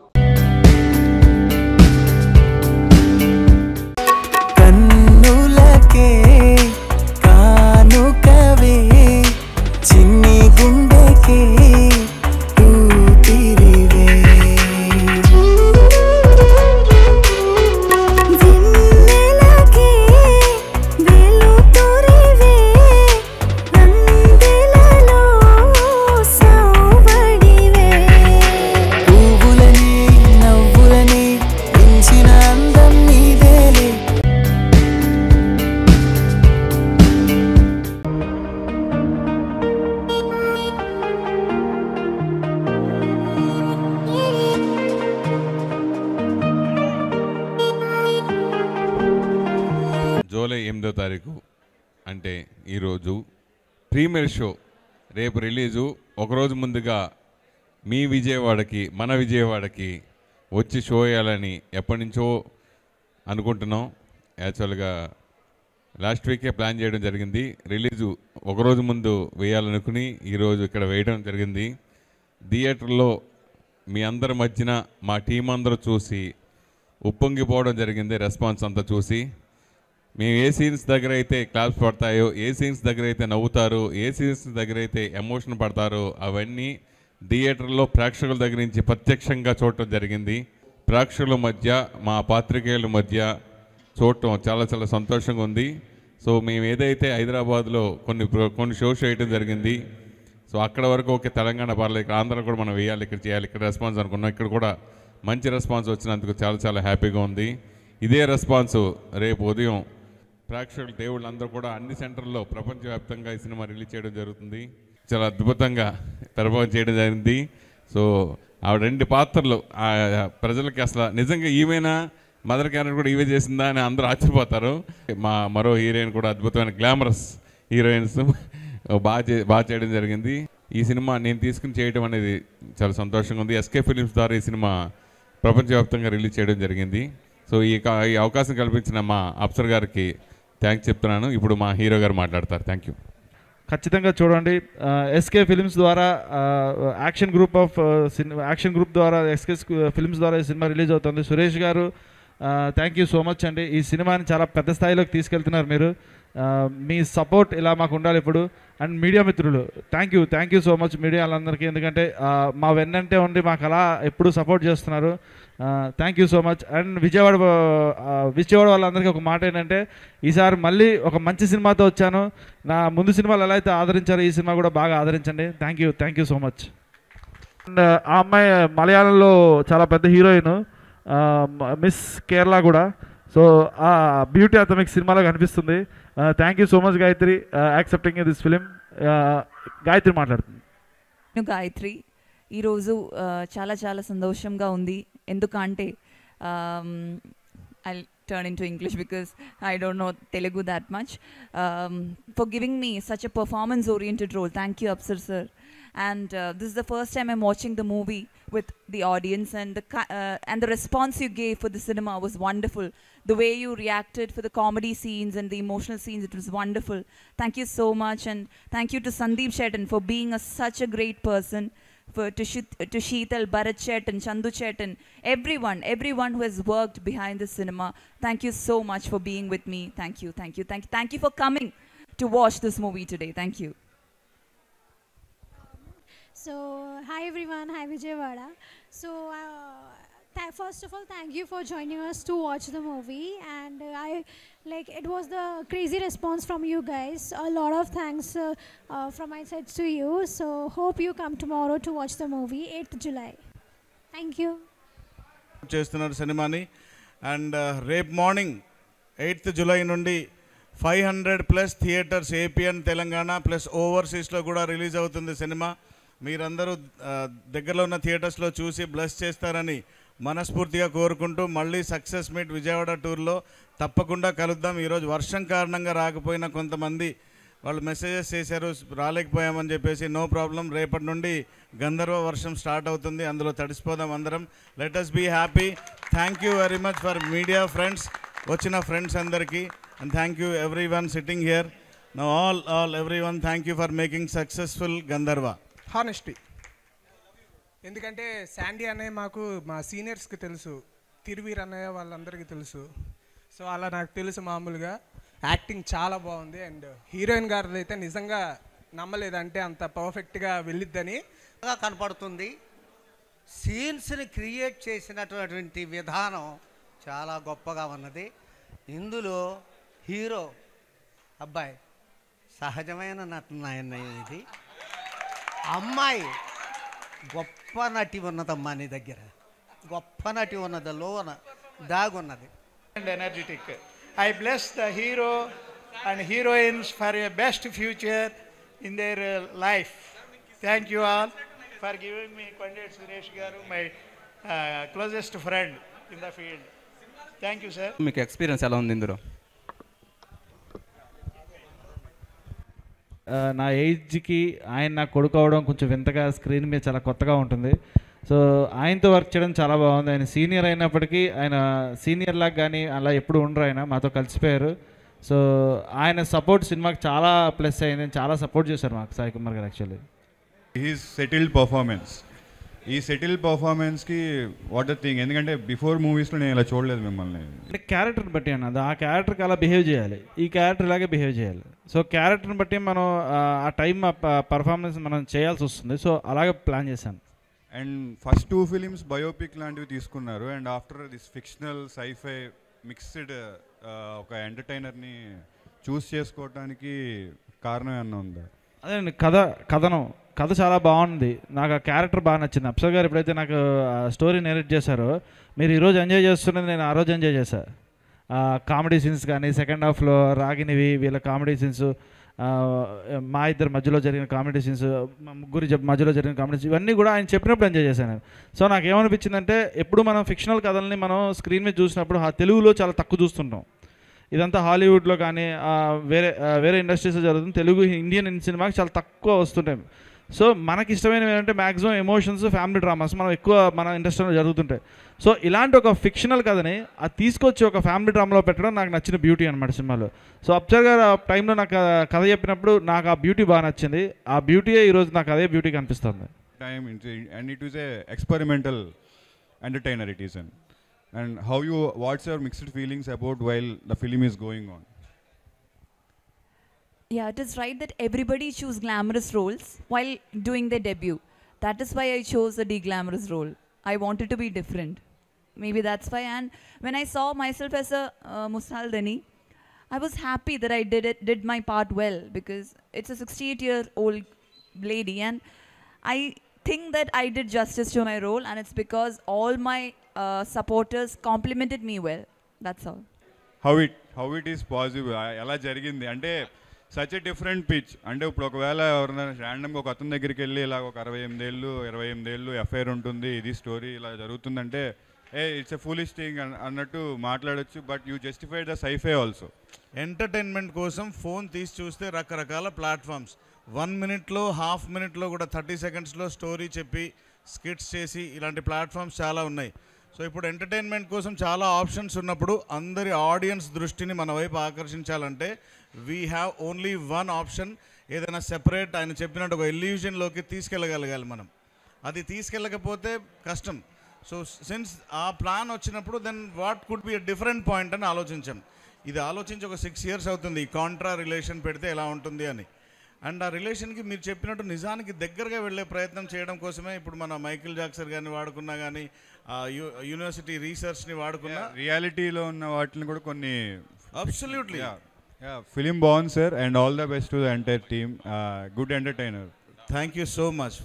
జూలై 8వ తారీఖు అంటే ఈరోజు ప్రీమియర్ షో, రేపు రిలీజు. ఒకరోజు ముందుగా మీ విజయవాడకి, మన విజయవాడకి వచ్చి షో వేయాలని ఎప్పటి నుంచో అనుకుంటున్నాం. యాక్చువల్గా లాస్ట్ వీకే ప్లాన్ చేయడం జరిగింది. రిలీజు ఒకరోజు ముందు వేయాలనుకుని ఈరోజు ఇక్కడ వేయడం జరిగింది. థియేటర్లో మీ అందరి మధ్యన మా టీం అందరూ చూసి ఉప్పొంగిపోవడం జరిగింది. రెస్పాన్స్ అంతా చూసి మేము ఏ సీన్స్ దగ్గర అయితే క్లాప్స్ పడతాయో, ఏ సీన్స్ దగ్గర అయితే నవ్వుతారో, ఏ సీన్స్ దగ్గర అయితే ఎమోషన్ పడతారో అవన్నీ థియేటర్లో ప్రేక్షకుల దగ్గర నుంచి ప్రత్యక్షంగా చూడటం జరిగింది. ప్రేక్షకుల మధ్య, మా పాత్రికేయుల మధ్య చూడటం చాలా చాలా సంతోషంగా ఉంది. సో మేము ఏదైతే హైదరాబాద్లో కొన్ని షోస్ వేయటం జరిగింది. సో అక్కడ వరకు ఓకే, తెలంగాణ పర్లేదు, ఇక్కడ ఆంధ్ర కూడా మనం వేయాలి, ఇక్కడ చేయాలి, ఇక్కడ రెస్పాన్స్ అనుకున్నాం. ఇక్కడ కూడా మంచి రెస్పాన్స్ వచ్చినందుకు చాలా చాలా హ్యాపీగా ఉంది. ఇదే రెస్పాన్స్ రేపు ఉదయం ప్రేక్షకులు, దేవుళ్ళందరూ కూడా అన్ని సెంటర్లో ప్రపంచవ్యాప్తంగా ఈ సినిమా రిలీజ్ చేయడం జరుగుతుంది. చాలా అద్భుతంగా పెర్ఫార్మ్ చేయడం జరిగింది. సో ఆ 2 పాత్రలు ప్రజలకి అసలు నిజంగా ఈమెనా మదర్ క్యారెక్టర్ కూడా ఈవే చేసిందా అని అందరూ ఆశ్చర్యపోతారు. మరో హీరోయిన్ కూడా అద్భుతమైన గ్లామరస్ హీరోయిన్స్ బాగా చేయడం జరిగింది. ఈ సినిమా నేను తీసుకుని చేయడం అనేది చాలా సంతోషంగా ఉంది. ఎస్కే ఫిలిమ్స్ ద్వారా ఈ సినిమా ప్రపంచవ్యాప్తంగా రిలీజ్ చేయడం జరిగింది. సో ఈ అవకాశం కల్పించిన మా అఫ్సర్ గారికి థ్యాంక్స్ చెప్తున్నాను. ఇప్పుడు మా హీరో గారు మాట్లాడతారు. Thank you. ఖచ్చితంగా చూడండి. ఎస్కే ఫిలిమ్స్ ద్వారా యాక్షన్ గ్రూప్ ద్వారా ఎస్కే ఫిలిమ్స్ ద్వారా ఈ సినిమా రిలీజ్ అవుతుంది. సురేష్ గారు థ్యాంక్ యూ సో మచ్ అండి. ఈ సినిమాని చాలా పెద్ద స్థాయిలోకి తీసుకెళ్తున్నారు మీరు. మీ సపోర్ట్ ఇలా మాకు ఉండాలి ఇప్పుడు. అండ్ మీడియా మిత్రులు thank you so much media వాళ్ళందరికీ, ఎందుకంటే మా వెన్నంటే ఉండి మాకు అలా ఎప్పుడు సపోర్ట్ చేస్తున్నారు. Thank you so much. And Vijayawada వాళ్ళందరికీ ఒక మాట ఏంటంటే, ఈసారి మళ్ళీ ఒక మంచి సినిమాతో వచ్చాను. నా ముందు సినిమాలు ఎలా అయితే ఆదరించారో ఈ సినిమా కూడా బాగా ఆదరించండి. Thank you so much. And ఆ అమ్మాయి మలయాళంలో చాలా పెద్ద హీరోయిన్, మిస్ కేరళ కూడా. సో ఆ బ్యూటీ అంతా మీకు సినిమాలో కనిపిస్తుంది. Thank you so much Gayathri accepting this film. Gayathri మాట్లాడుతుంది. గాయత్రి, ఈరోజు చాలా చాలా సంతోషంగా ఉంది. ఎందుకంటే I'll turn into English because I don't know Telugu that much. For giving me such a performance-oriented role. Thank you, Apsar sir. And this is the first time I'm watching the movie with the audience, and the response you gave for the cinema was wonderful. The way you reacted for the comedy scenes and the emotional scenes, it was wonderful. Thank you so much, and thank you to Sandeep Shetty for being such a great person. To Sheetal, Bharat Chetty, Chandu Chetty, everyone who has worked behind the cinema. Thank you so much for being with me. Thank you for coming to watch this movie today. Thank you. So hi everyone, hi Vijayawada. So first of all, thank you for joining us to watch the movie, and it was the crazy response from you guys. A lot of thanks from my side to you. So hope you come tomorrow to watch the movie 8th July. Thank you. చేస్తున్నారు సినిమాని. And రేపు morning 8th July నుండి 500+ theatres AP and Telangana plus ఓవర్సీస్లో కూడా release అవుతుంది cinema. మీరందరూ దగ్గరలో ఉన్న థియేటర్స్లో చూసి బ్లెస్ చేస్తారని మనస్ఫూర్తిగా కోరుకుంటూ మళ్ళీ సక్సెస్ మీట్ విజయవాడ టూర్లో తప్పకుండా కలుద్దాం. ఈరోజు వర్షం కారణంగా రాకపోయినా కొంతమంది వాళ్ళు మెసేజెస్ చేశారు రాలేకపోయామని చెప్పేసి. నో ప్రాబ్లం, రేపటి నుండి గంధర్వ వర్షం స్టార్ట్ అవుతుంది, అందులో తడిసిపోదాం అందరం. Let us be happy. Thank you very much for media friends, వచ్చిన ఫ్రెండ్స్ అందరికీ. And thank you every one sitting here. Now all every one thank you for making successful Gandharva. Honesty, ఎందుకంటే శాండీ అన్నయ్య మాకు మా సీనియర్స్కి తెలుసు, తిరువీర్ అన్నయ్య వాళ్ళందరికీ తెలుసు. సో అలా నాకు తెలుసు మామూలుగా. యాక్టింగ్ చాలా బాగుంది. అండ్ హీరోయిన్ గారిది అయితే నిజంగా నమ్మలేదంటే అంత పర్ఫెక్ట్గా వెళ్ళిద్దని కనపడుతుంది. సీన్స్ని క్రియేట్ చేసినటువంటి విధానం చాలా గొప్పగా ఉన్నది. ఇందులో హీరో అబ్బాయి సహజమైన నటన ఇది. అమ్మాయి గొప్ప నటి ఉన్నదమ్మా నీ దగ్గర, గొప్ప నటి ఉన్నది, లోన దాగున్నది. And energetic. I bless the hero and heroines for a best future in their life. Thank you all for giving me Pandit Suresh Garu, my closest friend in the field. Thank you, sir. మీకు experience ఎలా ఉంది ఇందులో? నా ఏజ్కి ఆయన నాకు కొడుకు అవడం కొంచెం వింతగా, స్క్రీన్ మీద చాలా కొత్తగా ఉంటుంది. సో ఆయనతో వర్క్ చేయడం చాలా బాగుంది. ఆయన సీనియర్ అయినప్పటికీ ఆయన సీనియర్ లాగా కానీ అలా ఎప్పుడు ఉండరు, ఆయన మాతో కలిసిపోయారు. సో ఆయన సపోర్ట్ సినిమాకి చాలా ప్లస్ అయింది, చాలా సపోర్ట్ చేశారు మాకు సాయి కుమార్ గారు. Actually he's settled performance. ఈ సెటిల్డ్ పర్ఫార్మెన్స్కి వాట్ ద థింగ్, ఎందుకంటే బిఫోర్ మూవీస్లో నేను ఇలా చూడలేదు మిమ్మల్ని. అంటే క్యారెక్టర్ని బట్టి అన్నది, ఆ క్యారెక్టర్కి అలా బిహేవ్ చేయాలి, ఈ క్యారెక్టర్ ఇలాగే బిహేవ్ చేయాలి. సో క్యారెక్టర్ని బట్టి మనం ఆ టైం పర్ఫార్మెన్స్ మనం చేయాల్సి వస్తుంది. సో అలాగే ప్లాన్ చేశాను. అండ్ ఫస్ట్ 2 ఫిలిమ్స్ బయోపిక్ లాంటివి తీసుకున్నారు. And after this fictional sci-fi mixed ఒక ఎంటర్టైనర్ని చూస్ చేసుకోవడానికి కారణం ఏమన్నా ఉందా? అదేండి, కథ చాలా బాగుంది. నాకు ఆ క్యారెక్టర్ బాగా నచ్చింది. అప్సర్ గారు ఎప్పుడైతే నాకు స్టోరీ నేరేట్ చేశారో, మీరు ఈరోజు ఎంజాయ్ చేస్తున్నది నేను ఆ రోజు ఎంజాయ్ చేశాను. కామెడీ సీన్స్ కానీ, సెకండ్ హాఫ్లో రాగినివి వీళ్ళ కామెడీ సీన్స్, మా ఇద్దరు మధ్యలో జరిగిన కామెడీ సీన్స్, మా ముగ్గురి మధ్యలో జరిగిన కామెడీ సీన్స్, ఇవన్నీ కూడా ఆయన చెప్పినప్పుడు ఎంజాయ్ చేశాను. సో నాకు ఏమనిపించిందంటే, ఎప్పుడు మనం ఫిక్షనల్ కథల్ని మనం స్క్రీన్ మీద చూసినప్పుడు తెలుగులో చాలా తక్కువ చూస్తుంటాం. ఇదంతా హాలీవుడ్లో కానీ వేరే ఇండస్ట్రీస్లో జరుగుతుంది. తెలుగు ఇండియన్ సినిమాకి చాలా తక్కువ వస్తుంటాయి. సో మనకి ఇష్టమైనవి ఏంటంటే మ్యాక్సిమం ఎమోషన్స్, ఫ్యామిలీ డ్రామాస్ మన ఇండస్ట్రీలో జరుగుతుంటాయి. సో ఇలాంటి ఒక ఫిక్షనల్ కథని అది తీసుకొచ్చి ఒక ఫ్యామిలీ డ్రామాలో పెట్టడం నాకు నచ్చిన బ్యూటీ అనమాట సినిమాలో. సో అప్సర్ గారు ఆ టైంలో నాకు కథ చెప్పినప్పుడు నాకు ఆ బ్యూటీ బాగా నచ్చింది. ఆ బ్యూటీయే ఈరోజు నాకు అదే బ్యూటీ కనిపిస్తుంది. And it is a experimental entertainer it is. And what's your mixed feelings about while the film is going on? Yeah, it is right that everybody choose glamorous roles while doing their debut. That is why I chose a de-glamorous role. I wanted to be different. Maybe that's why. And when I saw myself as a Musaldani, I was happy that I did my part well, because it's a 68-year-old lady, and I think that I did justice to my role, and it's because all my supporters complimented me well. That's all. How it is possible? ఎలా జరిగింది అంటే such a different pitch. అంటే ఇప్పుడు ఒకవేళ ఎవరైనా ర్యాండమ్గా ఒక అతని దగ్గరికి వెళ్ళి ఇలా ఒక 28 ఏళ్ళు ఎఫ్ఐఆర్ ఉంటుంది, ఇది స్టోరీ ఇలా జరుగుతుందంటే ఇట్స్ ఎ ఫూలిష్ థింగ్ అన్నట్టు మాట్లాడొచ్చు. But you justified the sci-fi also. Entertainment కోసం ఫోన్ తీసి చూస్తే రకరకాల ప్లాట్ఫామ్స్, 1 మినిట్లో, హాఫ్ మినిట్లో కూడా 30 సెకండ్స్లో స్టోరీ చెప్పి స్కిట్స్ చేసి ఇలాంటి ప్లాట్ఫామ్స్ చాలా ఉన్నాయి. సో ఇప్పుడు ఎంటర్టైన్మెంట్ కోసం చాలా ఆప్షన్స్ ఉన్నప్పుడు అందరి ఆడియన్స్ దృష్టిని మన వైపు ఆకర్షించాలంటే we have only one option. ఏదైనా సెపరేట్ ఆయన చెప్పినట్టు ఒక ఇల్యూజన్లోకి తీసుకెళ్ళగలగాలి మనం. అది తీసుకెళ్ళకపోతే కష్టం. సో సిన్స్ ఆ ప్లాన్ వచ్చినప్పుడు then what could be a different point అని ఆలోచించాం. ఇది ఆలోచించి ఒక 6 years అవుతుంది ఈ కాంట్రా రిలేషన్ పెడితే ఎలా ఉంటుంది అని. అండ్ ఆ రిలేషన్కి మీరు చెప్పినట్టు నిజానికి దగ్గరగా వెళ్ళే ప్రయత్నం చేయడం కోసమే ఇప్పుడు మన మైకిల్ జాక్సన్ గారిని వాడుకున్నా కానీ, యూనివర్సిటీ రీసెర్చ్ని వాడుకున్నా, రియాలిటీలో ఉన్న వాటిని కూడా కొన్ని అబ్సల్యూట్లీ. ఫిలిం బాగుంది sir, and all the best to the entire team. Good entertainer. Thank you so much.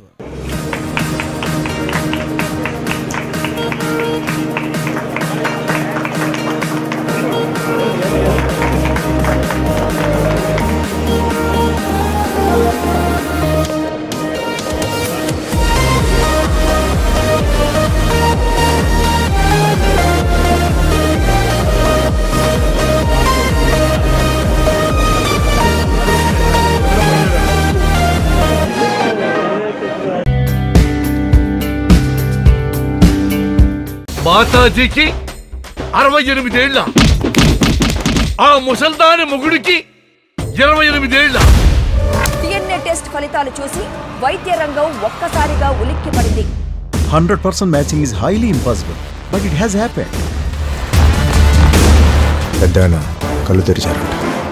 Thank you. మాతాజీకి 68 ఏళ్ళ, ఆ ముసల్దాని మొగుడికి 28 ఏళ్ళ. DNA టెస్ట్ ఫలితాలు చూసి వైద్య రంగం ఒక్కసారిగా ఉలిక్కిపడింది. 100% matching is highly impossible, but it has happened. పెద్దాయన కళ్ళు తెరిచారంట.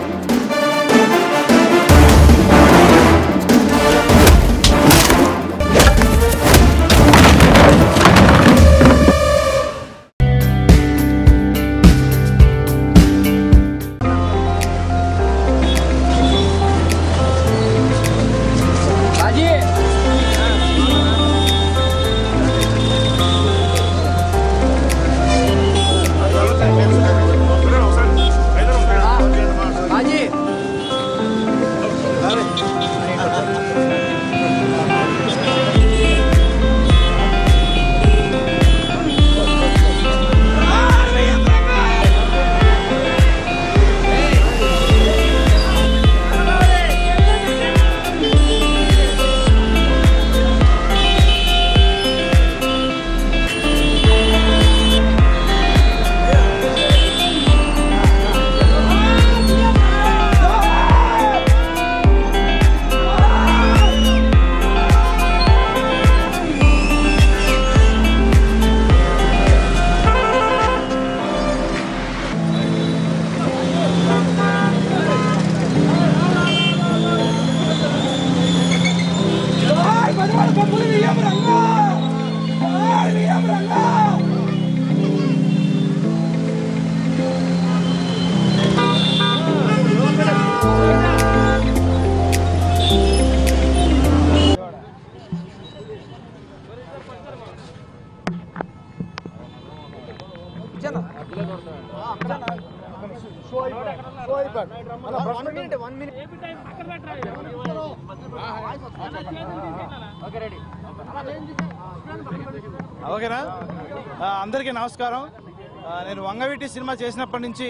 ఓకేనా? అందరికీ నమస్కారం. నేను వంగవీటి సినిమా చేసినప్పటి నుంచి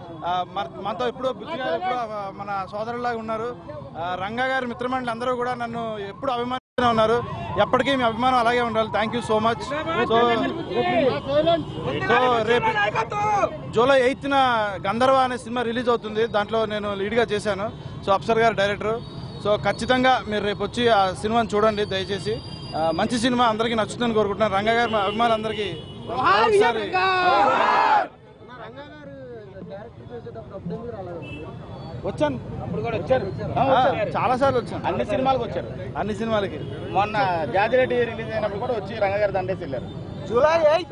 మనతో ఎప్పుడూ మన సోదరులాగా ఉన్నారు. రంగా గారి మిత్రమండలి అందరూ కూడా నన్ను ఎప్పుడు అభిమానిస్తూనే ఉన్నారు. ఎప్పటికీ మీ అభిమానం అలాగే ఉండాలి. Thank you so much. So రేపు జూలై 8న గంధర్వ అనే సినిమా రిలీజ్ అవుతుంది. దాంట్లో నేను లీడ్గా చేశాను. సో అప్సర్ గారు డైరెక్టర్. సో ఖచ్చితంగా మీరు రేపు వచ్చి ఆ సినిమాని చూడండి దయచేసి. మంచి సినిమా అందరికీ నచ్చుతుందని కోరుకుంటున్నాను. రంగా గారు మా అభిమానులందరికీ వచ్చాను. చాలా సార్లు వచ్చాను. అన్ని సినిమాలకు వచ్చారు. అన్ని సినిమాలకి. మొన్న జాజిరెడ్డి రిలీజ్ అయినప్పుడు కూడా వచ్చి రంగా గారు దండేసి వెళ్ళారు. జూలై 8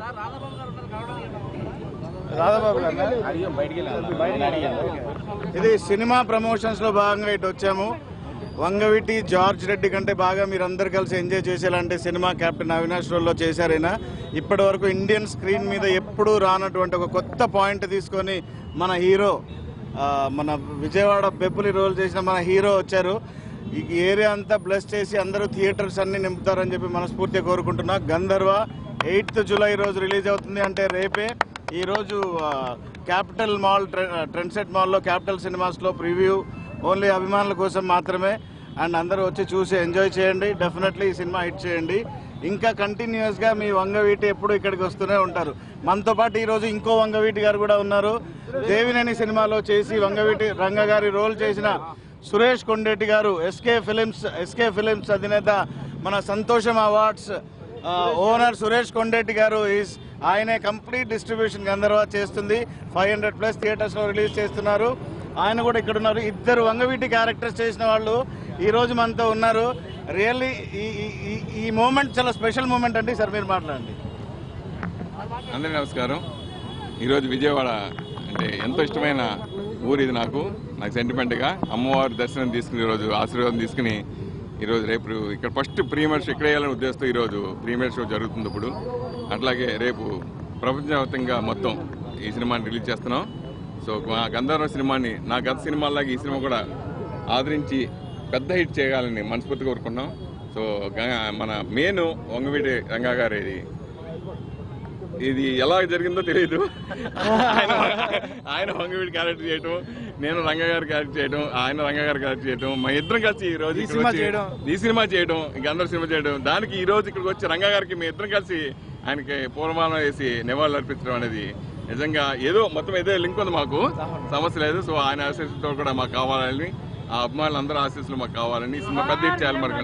రాధాబాబు గారు బయటికి ఇది సినిమా ప్రమోషన్స్ లో భాగంగా ఇటు వచ్చాము. వంగవీటి జార్జ్ రెడ్డి కంటే బాగా మీరందరూ కలిసి ఎంజాయ్ చేసేలాంటి సినిమా కెప్టెన్ అవినాష్ రోల్లో చేశారైనా ఇప్పటి వరకు ఇండియన్ స్క్రీన్ మీద ఎప్పుడూ రానటువంటి ఒక కొత్త పాయింట్ తీసుకొని మన హీరో, మన విజయవాడ బెప్పులి రోల్ చేసిన మన హీరో వచ్చారు. ఈ ఏరియా అంతా బ్లెస్ చేసి అందరూ థియేటర్స్ అన్ని నింపుతారని చెప్పి మనస్ఫూర్తిగా కోరుకుంటున్నా. గంధర్వ 8th జూలై రోజు రిలీజ్ అవుతుంది, అంటే రేపే. ఈరోజు క్యాపిటల్ మాల్, ట్రెండ్సెట్ మాల్లో, క్యాపిటల్ సినిమాస్లో ప్రివ్యూ ఓన్లీ అభిమానుల కోసం మాత్రమే. అండ్ అందరూ వచ్చి చూసి ఎంజాయ్ చేయండి. డెఫినెట్లీ ఈ సినిమా హిట్ చేయండి. ఇంకా కంటిన్యూస్గా మీ వంగవీటి ఎప్పుడు ఇక్కడికి వస్తూనే ఉంటారు. మనతో పాటు ఈరోజు ఇంకో వంగవీటి గారు కూడా ఉన్నారు. దేవినేని సినిమాలో చేసి వంగవీటి రంగ గారి రోల్ చేసిన సురేష్ కొండేటి గారు, ఎస్కే ఫిలిమ్స్ అధినేత, మన సంతోషం అవార్డ్స్ ఓనర్ సురేష్ కొండేటి గారు. ఆయనే కంప్లీట్ డిస్ట్రిబ్యూషన్ గంధర్వ చేస్తుంది. 500+ థియేటర్స్లో రిలీజ్ చేస్తున్నారు. ఆయన కూడా ఇక్కడ ఉన్నారు. ఇద్దరు వంగవీటి క్యారెక్టర్స్ చేసిన వాళ్ళు ఈరోజు మనతో ఉన్నారు. రియల్లీ ఈ మూమెంట్ చాలా స్పెషల్ మూమెంట్ అండి. సార్ మీరు మాట్లాడండి. అందరికీ నమస్కారం. ఈరోజు విజయవాడ అంటే ఎంతో ఇష్టమైన ఊరు ఇది. నాకు సెంటిమెంట్గా అమ్మవారి దర్శనం తీసుకుని ఈరోజు ఆశీర్వాదం తీసుకుని ఈరోజు రేపు ఇక్కడ ఫస్ట్ ప్రీమియర్ షో ఇక్కడ వేయాలని ఉద్దేశంతో ఈరోజు ప్రీమియర్ షో జరుగుతుంది. ఇప్పుడు అట్లాగే రేపు ప్రపంచవ్యాప్తంగా మొత్తం ఈ సినిమాని రిలీజ్ చేస్తున్నాం. సో మా గంధర్వ సినిమాని నా గత సినిమాలాగా ఈ సినిమా కూడా ఆదరించి పెద్ద హిట్ చేయాలని మనస్ఫూర్తిగా కోరుకున్నాం. సో మన మెయిన్ వంగవీటి రంగా గారు ఇది ఎలా జరిగిందో తెలియదు. ఆయన వంగవీటి క్యారెక్టర్ చేయటం, నేను రంగా గారి క్యారెక్టర్ చేయడం, ఆయన రంగా గారి క్యారెక్టర్ చేయడం, మా ఇద్దరం కలిసి ఈ రోజు ఈ సినిమా చేయడం, గంధర్వ సినిమా చేయడం, దానికి ఈ రోజు ఇక్కడికి వచ్చి రంగా గారికి మేము ఇద్దరం కలిసి ఆయనకి పూలమాల వేసి నివాళులు అర్పించడం అనేది నిజంగా ఏదో మొత్తం ఏదో లింక్ ఉంది, మాకు సమస్య లేదు. సో ఆయన ఆశీస్సులతో కూడా మాకు కావాలని, ఆ అభిమానులు అందరూ ఆశీస్సులు మాకు కావాలని, సినిమా పెద్ద హిట్ చేయాలి మరి.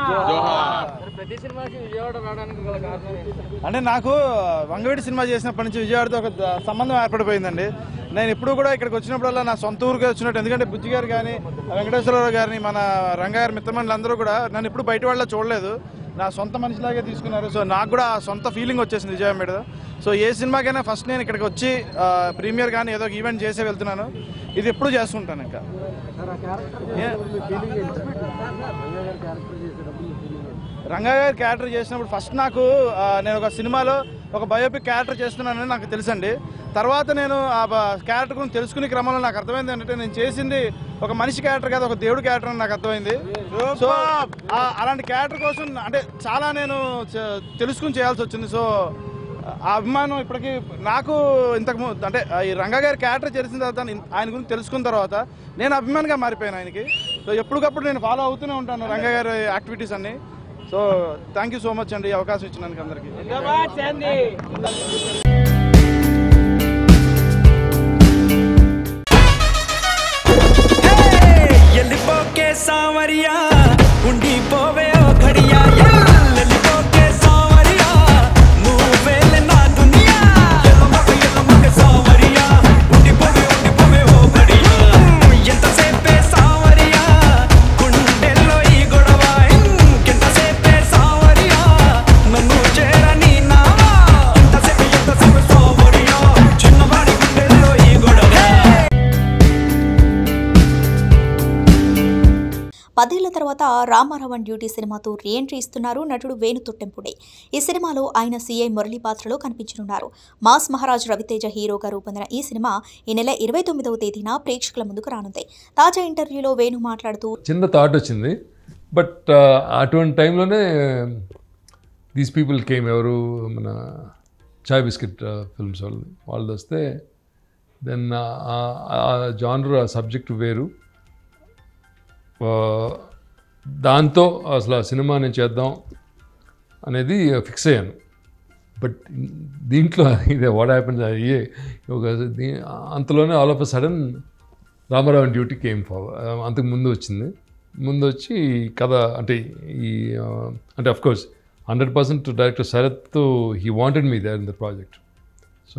అంటే నాకు వంగవీటి సినిమా చేసినప్పటి నుంచి విజయవాడతో ఒక సంబంధం ఏర్పడిపోయిందండి. నేను ఎప్పుడు కూడా ఇక్కడికి వచ్చినప్పుడల్లా నా సొంత ఊరికి వచ్చినట్టు, ఎందుకంటే బుజ్జి గారు కానీ వెంకటేశ్వరరావు గారిని మన రంగారు మిత్రమండలి అందరూ కూడా నన్ను ఎప్పుడు బయట వాళ్ళ చూడలేదు, నా సొంత మనిషిలాగే తీసుకున్నారు. సో నాకు కూడా ఆ సొంత ఫీలింగ్ వచ్చేసింది విజయవాడ మీద. సో ఏ సినిమాకైనా ఫస్ట్ నేను ఇక్కడికి వచ్చి ప్రీమియర్ కానీ ఏదో ఒక ఈవెంట్ చేసే వెళ్తున్నాను, ఇది ఎప్పుడు చేస్తుంటాను. ఇంకా రంగా గారి క్యారెక్టర్ చేసినప్పుడు ఫస్ట్ నాకు నేను ఒక సినిమాలో ఒక బయోపిక్ క్యారెక్టర్ చేస్తున్నానని నాకు తెలుసండి. తర్వాత నేను ఆ క్యారెక్టర్ గురించి తెలుసుకునే క్రమంలో నాకు అర్థమైంది ఏంటంటే నేను చేసింది ఒక మనిషి క్యారెక్టర్ కాదు, ఒక దేవుడి క్యారెక్టర్ అని నాకు అర్థమైంది. సో అలాంటి క్యారెక్టర్ కోసం అంటే చాలా నేను తెలుసుకుని చేయాల్సి వచ్చింది. సో ఆ అభిమానం ఇప్పటికీ నాకు ఇంతకు అంటే ఈ రంగా గారి క్యారెక్టర్ చేసిన తర్వాత ఆయన గురించి తెలుసుకున్న తర్వాత నేను అభిమానిగా మారిపోయాను ఆయనకి. సో ఎప్పటికప్పుడు నేను ఫాలో అవుతూనే ఉంటాను రంగా గారి యాక్టివిటీస్ అన్ని. So thank you so much అండి, ఈ అవకాశం ఇచ్చినందుకు అందరికీ. సావరియా ఉండి పోవే ఓ ఘడియా ఎల్లిపోకే సావరియా నువ్వేలే నా దునియా ఎల్లమక సావరియా ఉండి పోవే ఓ ఘడియా ఎంతసేపే సావరియా గుండెల్లో ఈ గొడవ ఎంతసేపే సావరియా నన్ను చేరని నావా ఎంతసేపే సావరియా చిన్నవాడి గుండెల్లో ఈ గొడవ. 10 ఏళ్ల తర్వాత రామారావు అండ్ డ్యూటీ సినిమాతో రీఎంట్రీ ఇస్తున్నారు నటుడు వేణు తొట్టెంపుడే. ఈ సినిమాలో ఆయన సీఐ మురళి పాత్రలో కనిపించనున్నారు. మాస్ మహారాజ్ రవితేజ హీరోగా రూపొందిన ఈ సినిమా ఈ నెల 29వ తేదీన ప్రేక్షకుల ముందుకు రానుంది. తాజా ఇంటర్వ్యూలో వేణు మాట్లాడుతూ చిన్న థాట్ వచ్చింది, బట్ అటువంటి టైంలోనే దీస్ పీపుల్ కేమ్, ఎవరు మన చాయ్ బిస్కెట్ ఫిల్మ్స్ వాళ్ళు వస్తే దెన్ ఆ జానర్ ఆ సబ్జెక్ట్ వేరు, దాంతో అసలు ఆ సినిమా నేను చేద్దాం అనేది ఫిక్స్ అయ్యాను. బట్ దీంట్లో ఇదే వాట్ హ్యాపెన్స్ అయ్యే ఒక అంతలోనే all of a sudden Ramarao duty came forward. అంతకు ముందు వచ్చింది, ముందు వచ్చి కథ అంటే ఈ అంటే of course 100% director Sarath he wanted me there in the project. So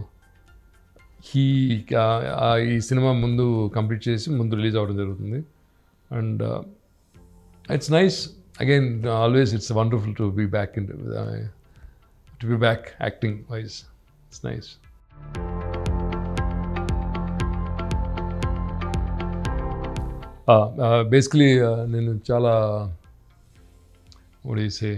ఈ సినిమా ముందు కంప్లీట్ చేసి ముందు రిలీజ్ అవ్వడం జరుగుతుంది. And it's nice again, always it's wonderful to be back acting wise. It's nice. Basically nenu chala what do you say,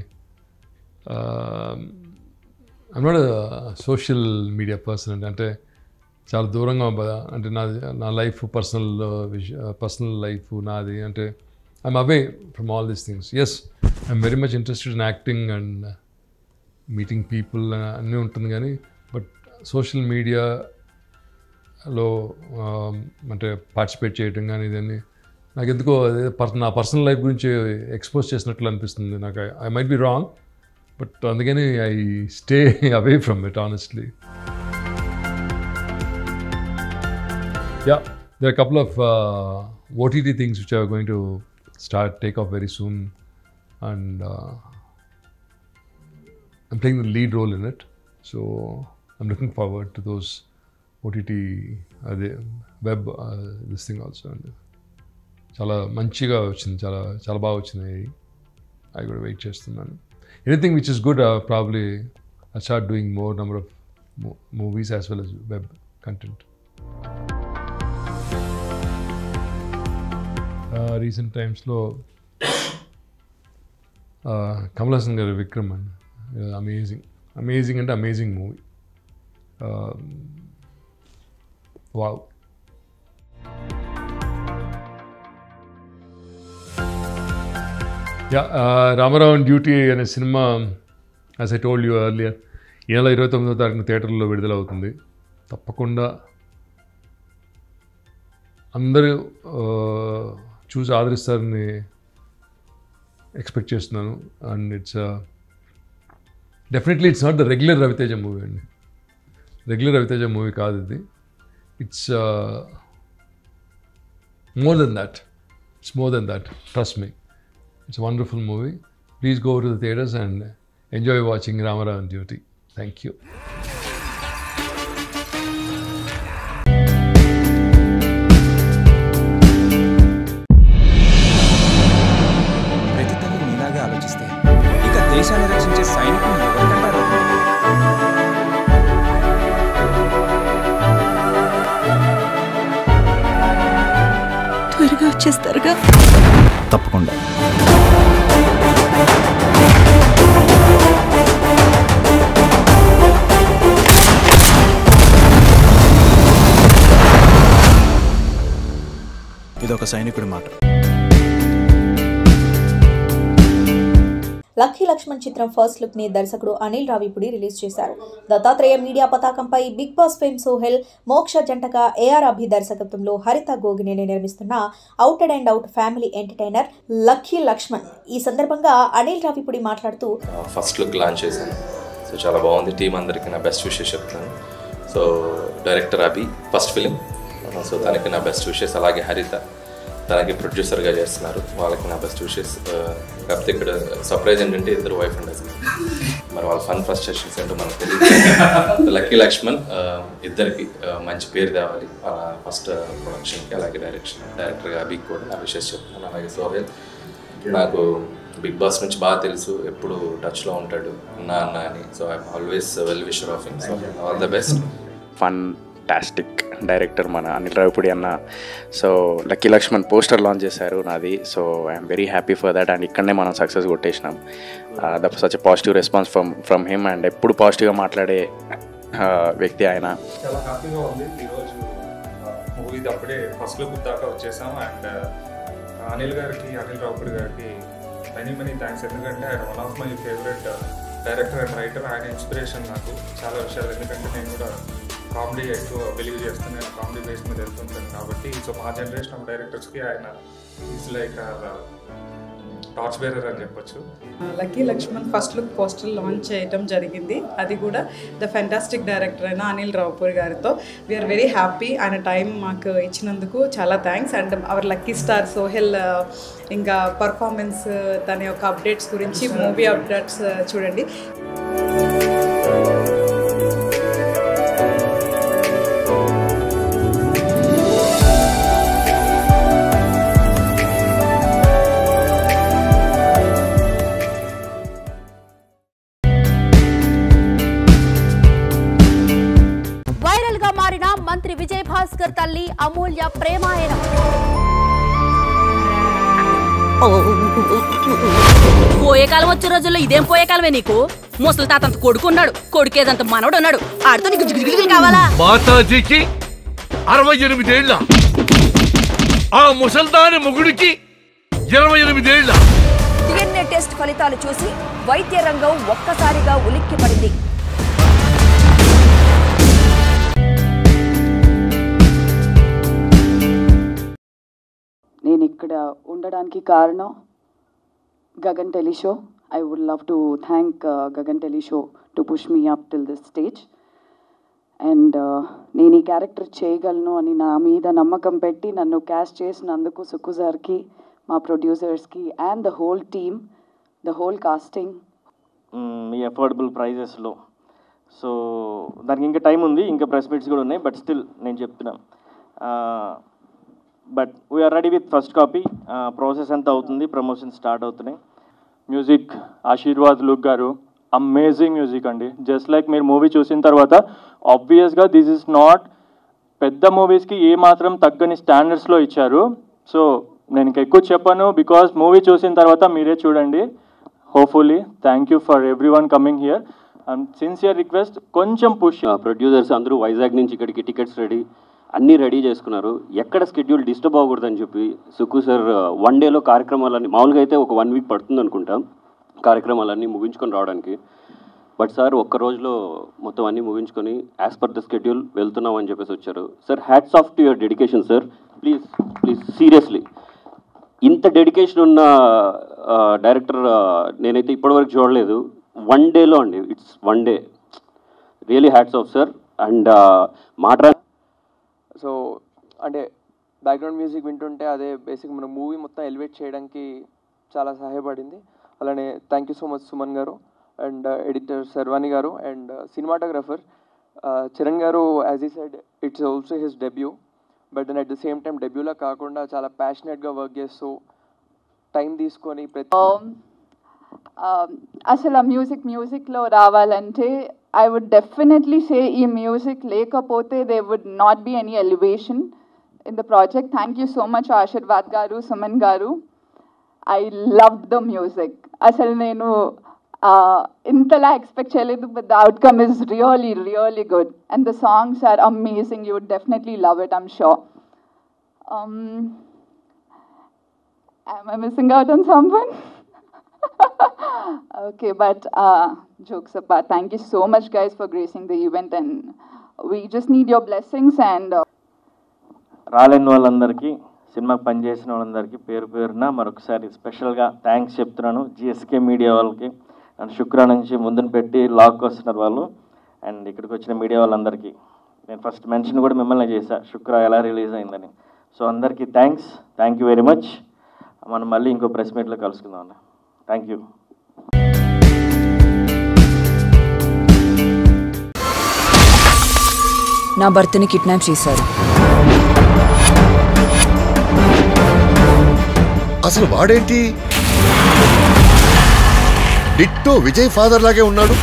I'm not a social media person ante చాలా దూరంగా అంటే నా లైఫ్ పర్సనల్ లైఫ్ నాది అంటే I'm away from all these things. Yes I'm very much interested in acting and meeting people అన్నీ ఉంటుంది, కానీ but social మీడియాలో అంటే పార్టిసిపేట్ చేయటం కానీ ఇదన్నీ నాకు ఎందుకో నా పర్సనల్ లైఫ్ గురించి ఎక్స్పోజ్ చేసినట్లు అనిపిస్తుంది నాకు. I might be wrong, but అందుకని I stay away from it honestly. Yeah, there are a couple of OTT things which are going to take off very soon, and I'm playing the lead role in it. So I'm looking forward to those OTT web this thing also. And చాలా మంచిగా వచ్చింది, చాలా బాగా వచ్చినాయి. I got to wait చేస్తున్నాను. Anything which is good, probably I'll start doing more number of movies as well as web content. Recent టైమ్స్లో కమల్ హాసన్ గారి విక్రమ్ అండి, అమేజింగ్ అంటే amazing movie. Wow. Ramarao and duty అనే సినిమా as I told you earlier ఈ నెల 29వ తారీఖున థియేటర్లో విడుదలవుతుంది. తప్పకుండా అందరూ చూసి ఆదరిస్తారని ఎక్స్పెక్ట్ చేస్తున్నాను. And definitely it's not the regular Ravi Teja movie అండి. రెగ్యులర్ రవితేజ మూవీ కాదు ఇది. It's more than that. It's more than that. Trust me. It's a wonderful movie. Please go to the theatres and enjoy watching Ramarao on duty. Thank you. ప్రతి తల్లి నీలాగే ఆలోచిస్తే ఇక దేశాన్ని రక్షించే సైనికులు ఎవరికంటారు? త్వరగా వచ్చేస్తారుగా? తప్పకుండా. ఇదొక సైనికుడి మాట. లక్కీ లక్ష్మణ్ చిత్రం ఫస్ట్ లుక్ ని దర్శకుడు అనిల్ రావిపూడి రిలీజ్ చేశారు. దత్తాత్రేయ మీడియా పతాకంపై Bigg Boss fame Sohel, Moksha జంటగా ఏఆర్ అభి దర్శకత్వంలో హరిత గోగినేని నిర్మిస్తున్న out and out family entertainer lucky Lakshman. ఈ సందర్భంగా అనిల్ రావిపూడి మాట్లాడుతూ, ఫస్ట్ లుక్ లాంచ్ చేశాను. సో చాలా బాగుంది. టీం అందరికీ నా బెస్ట్ విషెస్ చెప్తాను. So director Abhi first film, so తనకి నా బెస్ట్ విషెస్. అలాగే హరిత తనకి ప్రొడ్యూసర్గా చేస్తున్నారు, వాళ్ళకి నా బెస్ట్ విషెస్. కాకపోతే ఇక్కడ సర్ప్రైజ్ ఏంటంటే ఇద్దరు వైఫ్ అండ్ హస్బెండ్. మరి వాళ్ళ ఫన్ ఫ్రస్ట్రేషన్స్ ఏంటో మనకు తెలియదు. లక్కీ లక్ష్మణ్ ఇద్దరికి మంచి పేరు తేవాలి ఫస్ట్ ప్రొడక్షన్కి, అలాగే డైరెక్టర్గా అభికి కూడా నా విషెస్ చెప్తున్నాను. అలాగే సోహెల్ నాకు బిగ్ బాస్ నుంచి బాగా తెలుసు, ఎప్పుడు టచ్లో ఉంటాడు అన్న అని. So I'm always well wisher of him. So all the best. Fantastic director మన అనిల్ రావిపూడి అన్న. So lucky Lakshman poster launch చేశారు నాది. So I'm very happy for that. And ఇక్కడనే మనం సక్సెస్ కొట్టేసినాం. That such a positive response from him. And ఎప్పుడు పాజిటివ్గా మాట్లాడే వ్యక్తి ఆయన. చాలా హ్యాపీగా ఉంది. ఈరోజు మూవీ అప్పుడే ఫస్ట్ లుక్ దాకా వచ్చేసాం. అండ్ అనిల్ రావిపూడి గారికి మెనీ థ్యాంక్స్. ఎందుకంటే ఆయన one of my favourite director and writer. ఆయన ఇన్స్పిరేషన్ నాకు చాలా విషయాలు. ఎందుకంటే నేను కూడా కామెడీ ఎక్కువ బిలీవ్ చేస్తాను, నేను కామెడీ బేస్ మీద వెళ్తుంటాను కాబట్టి. సో మా జనరేషన్ ఆఫ్ డైరెక్టర్స్కి ఆయన ఈజ్ లైక్ టార్చ్ బేరర్ అని చెప్పొచ్చు. Lucky Lakshman first look poster launch చేయడం జరిగింది. అది కూడా ద ఫెంటాస్టిక్ డైరెక్టర్ అయిన అనిల్ రావిపూడి గారితో. We're very happy. ఆయన టైం మాకు ఇచ్చినందుకు చాలా thanks. And our lucky star Sohel ఇంకా పర్ఫార్మెన్స్, తన యొక్క అప్డేట్స్ గురించి మూవీ అప్డేట్స్ చూడండి. మంత్రి విజయ్ భాస్కర్ తల్లి అమూల్య ప్రేమాయణం. పోయే కాలం వచ్చే రోజుల్లో ఇదేం పోయే కాలమే నీకు? ముసలి తాతంత కొడుకున్నాడు, కొడుకేదంత మనవడు ఉన్నాడు. ఆడితో నీకు జిగిజిగిలు కావాలా? మాతాజీకి 68 ఏళ్ళ, ఆ ముసల్దాని మొగుడికి 28 ఏళ్ళ. డిఎన్ఏ టెస్ట్ ఫలితాలు చూసి వైద్య రంగం ఒక్కసారిగా ఉలిక్కిపడింది. నేను ఇక్కడ ఉండడానికి కారణం Gagan Teleshow. I would love to thank Gagan Teleshow to push me up till this stage. And నేను ఈ క్యారెక్టర్ చేయగలను అని నా మీద నమ్మకం పెట్టి నన్ను క్యాస్ట్ చేసినందుకు సుక్కు సార్కి, మా ప్రొడ్యూసర్స్కి and the whole team, the whole casting. మీ అఫోర్డబుల్ ప్రైజెస్లో. సో దానికి ఇంకా టైం ఉంది, ఇంకా ప్రెస్ మీట్స్ కూడా ఉన్నాయి. బట్ స్టిల్ నేను చెప్తున్నాను, but we're ready with first copy. Process ఎంత అవుతుంది, ప్రమోషన్ స్టార్ట్ అవుతున్నాయి. మ్యూజిక్ ఆశీర్వాద్ లుక్ గారు, అమేజింగ్ మ్యూజిక్ అండి. జస్ట్ లైక్ మీరు మూవీ చూసిన తర్వాత ఆబ్వియస్గా దిస్ ఇస్ నాట్ పెద్ద మూవీస్కి ఏ మాత్రం తగ్గని స్టాండర్డ్స్లో ఇచ్చారు. సో నేను ఇంకా ఎక్కువ చెప్పాను, బికాస్ మూవీ చూసిన తర్వాత మీరే చూడండి. Hopefully thank you for every one coming here. And sincere request, కొంచెం పుష్. ప్రొడ్యూసర్స్ అందరూ వైజాగ్ నుంచి ఇక్కడికి టికెట్స్ అన్నీ రెడీ చేసుకున్నారు. ఎక్కడ స్కెడ్యూల్ డిస్టర్బ్ అవ్వకూడదని చెప్పి సుక్కు సార్ 1 డేలో కార్యక్రమాలన్నీ, మామూలుగా అయితే ఒక 1 వీక్ పడుతుంది అనుకుంటాం కార్యక్రమాలన్నీ ముగించుకొని రావడానికి. బట్ సార్ ఒక్క రోజులో మొత్తం అన్నీ ముగించుకొని యాజ్ పర్ ద స్కెడ్యూల్ వెళ్తున్నాం అని చెప్పేసి వచ్చారు. Sir hats off to your dedication sir. Please seriously ఇంత డెడికేషన్ ఉన్న డైరెక్టర్ నేనైతే ఇప్పటివరకు చూడలేదు. 1 డేలో అండి, it's 1 day. Really hats off sir. And so అంటే బ్యాక్గ్రౌండ్ మ్యూజిక్ వింటుంటే అదే బేసిక్ మన మూవీ మొత్తం ఎలివేట్ చేయడానికి చాలా సహాయపడింది. అలానే thank you so much Suman గారు అండ్ ఎడిటర్ శర్వాణి గారు అండ్ సినిమాటోగ్రఫర్ చరణ్ గారు. As he said it's also his debut, but then at the same time డెబ్యూలా కాకుండా చాలా ప్యాషనెట్గా వర్క్ చేస్తూ టైం తీసుకొని అసలు ఆ మ్యూజిక్లో రావాలంటే I would definitely say ఈ music లేకపోతే there would not be any elevation in the project. Thank you so much Ashirvad garu, Suman garu. I loved the music. అసలు నేను ఇంతలా ఎక్స్పెక్ట్ చేయలేదు, but the outcome is really, really good. And the songs are amazing. You would definitely love it, I'm sure. Am I missing out on someone? Okay, but jokes apart, thank you so much guys for gracing the event, and we just need your blessings. And రాలేని వాళ్ళందరికీ, సినిమాకి పనిచేసిన వాళ్ళందరికీ పేరు పేరున మరొకసారి స్పెషల్గా thanks చెప్తున్నాను. జిఎస్కే మీడియా వాళ్ళకి అండ్ శుక్ర నుంచి ముందుని పెట్టి లాక్ వస్తున్నారు వాళ్ళు. అండ్ ఇక్కడికి వచ్చిన మీడియా వాళ్ళందరికీ నేను ఫస్ట్ మెన్షన్ కూడా మిమ్మల్ని చేశా, శుక్ర ఎలా రిలీజ్ అయిందని. సో అందరికీ థ్యాంక్ యూ వెరీ మచ్. మనం మళ్ళీ ఇంకో ప్రెస్ మీట్లో కలుసుకుందాం అన్న. Thank you. నా భర్తని కిడ్నాప్ చేశారు. అసలు వాడేంటి డిట్టో విజయ్ ఫాదర్ లాగే ఉన్నాడు.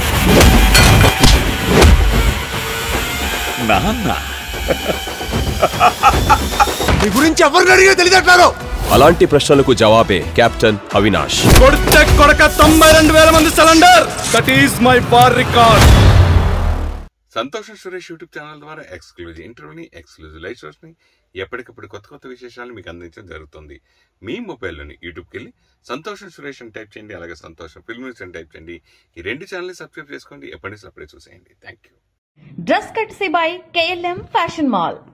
నాన్న నీ గురించి ఎవరిని అడిగినా తెలియట్లేదు. అలాంటి ప్రశ్నలకు జవాబే కెప్టెన్ అవినాష్. కొడితే కొడక 92,000 మంది surrender. That is my war record. సంతోషం సురేష్ యూట్యూబ్ ఛానల్ ద్వారా ఎక్స్క్లూజివ్ ఇంటర్వ్యూని, ఎక్స్క్లూజివ్ లైవ్ షోస్ని, ఎప్పటికప్పుడు కొత్త విశేషాలను మీకు అందించడం జరుగుతుంది. మీ మొబైల్లోని యూట్యూబ్కి వెళ్ళి సంతోషం సురేష్ అని టైప్ చేయండి, అలాగే సంతోషం ఫిల్మ్స్ అని టైప్ చేయండి. ఈ 2 ఛానల్ని సబ్స్క్రైబ్ చేసుకోండి. ఎప్పటి నుంచి అప్పుడే చూసేయండి. Thank you. Dress courtesy by KLM fashion mall.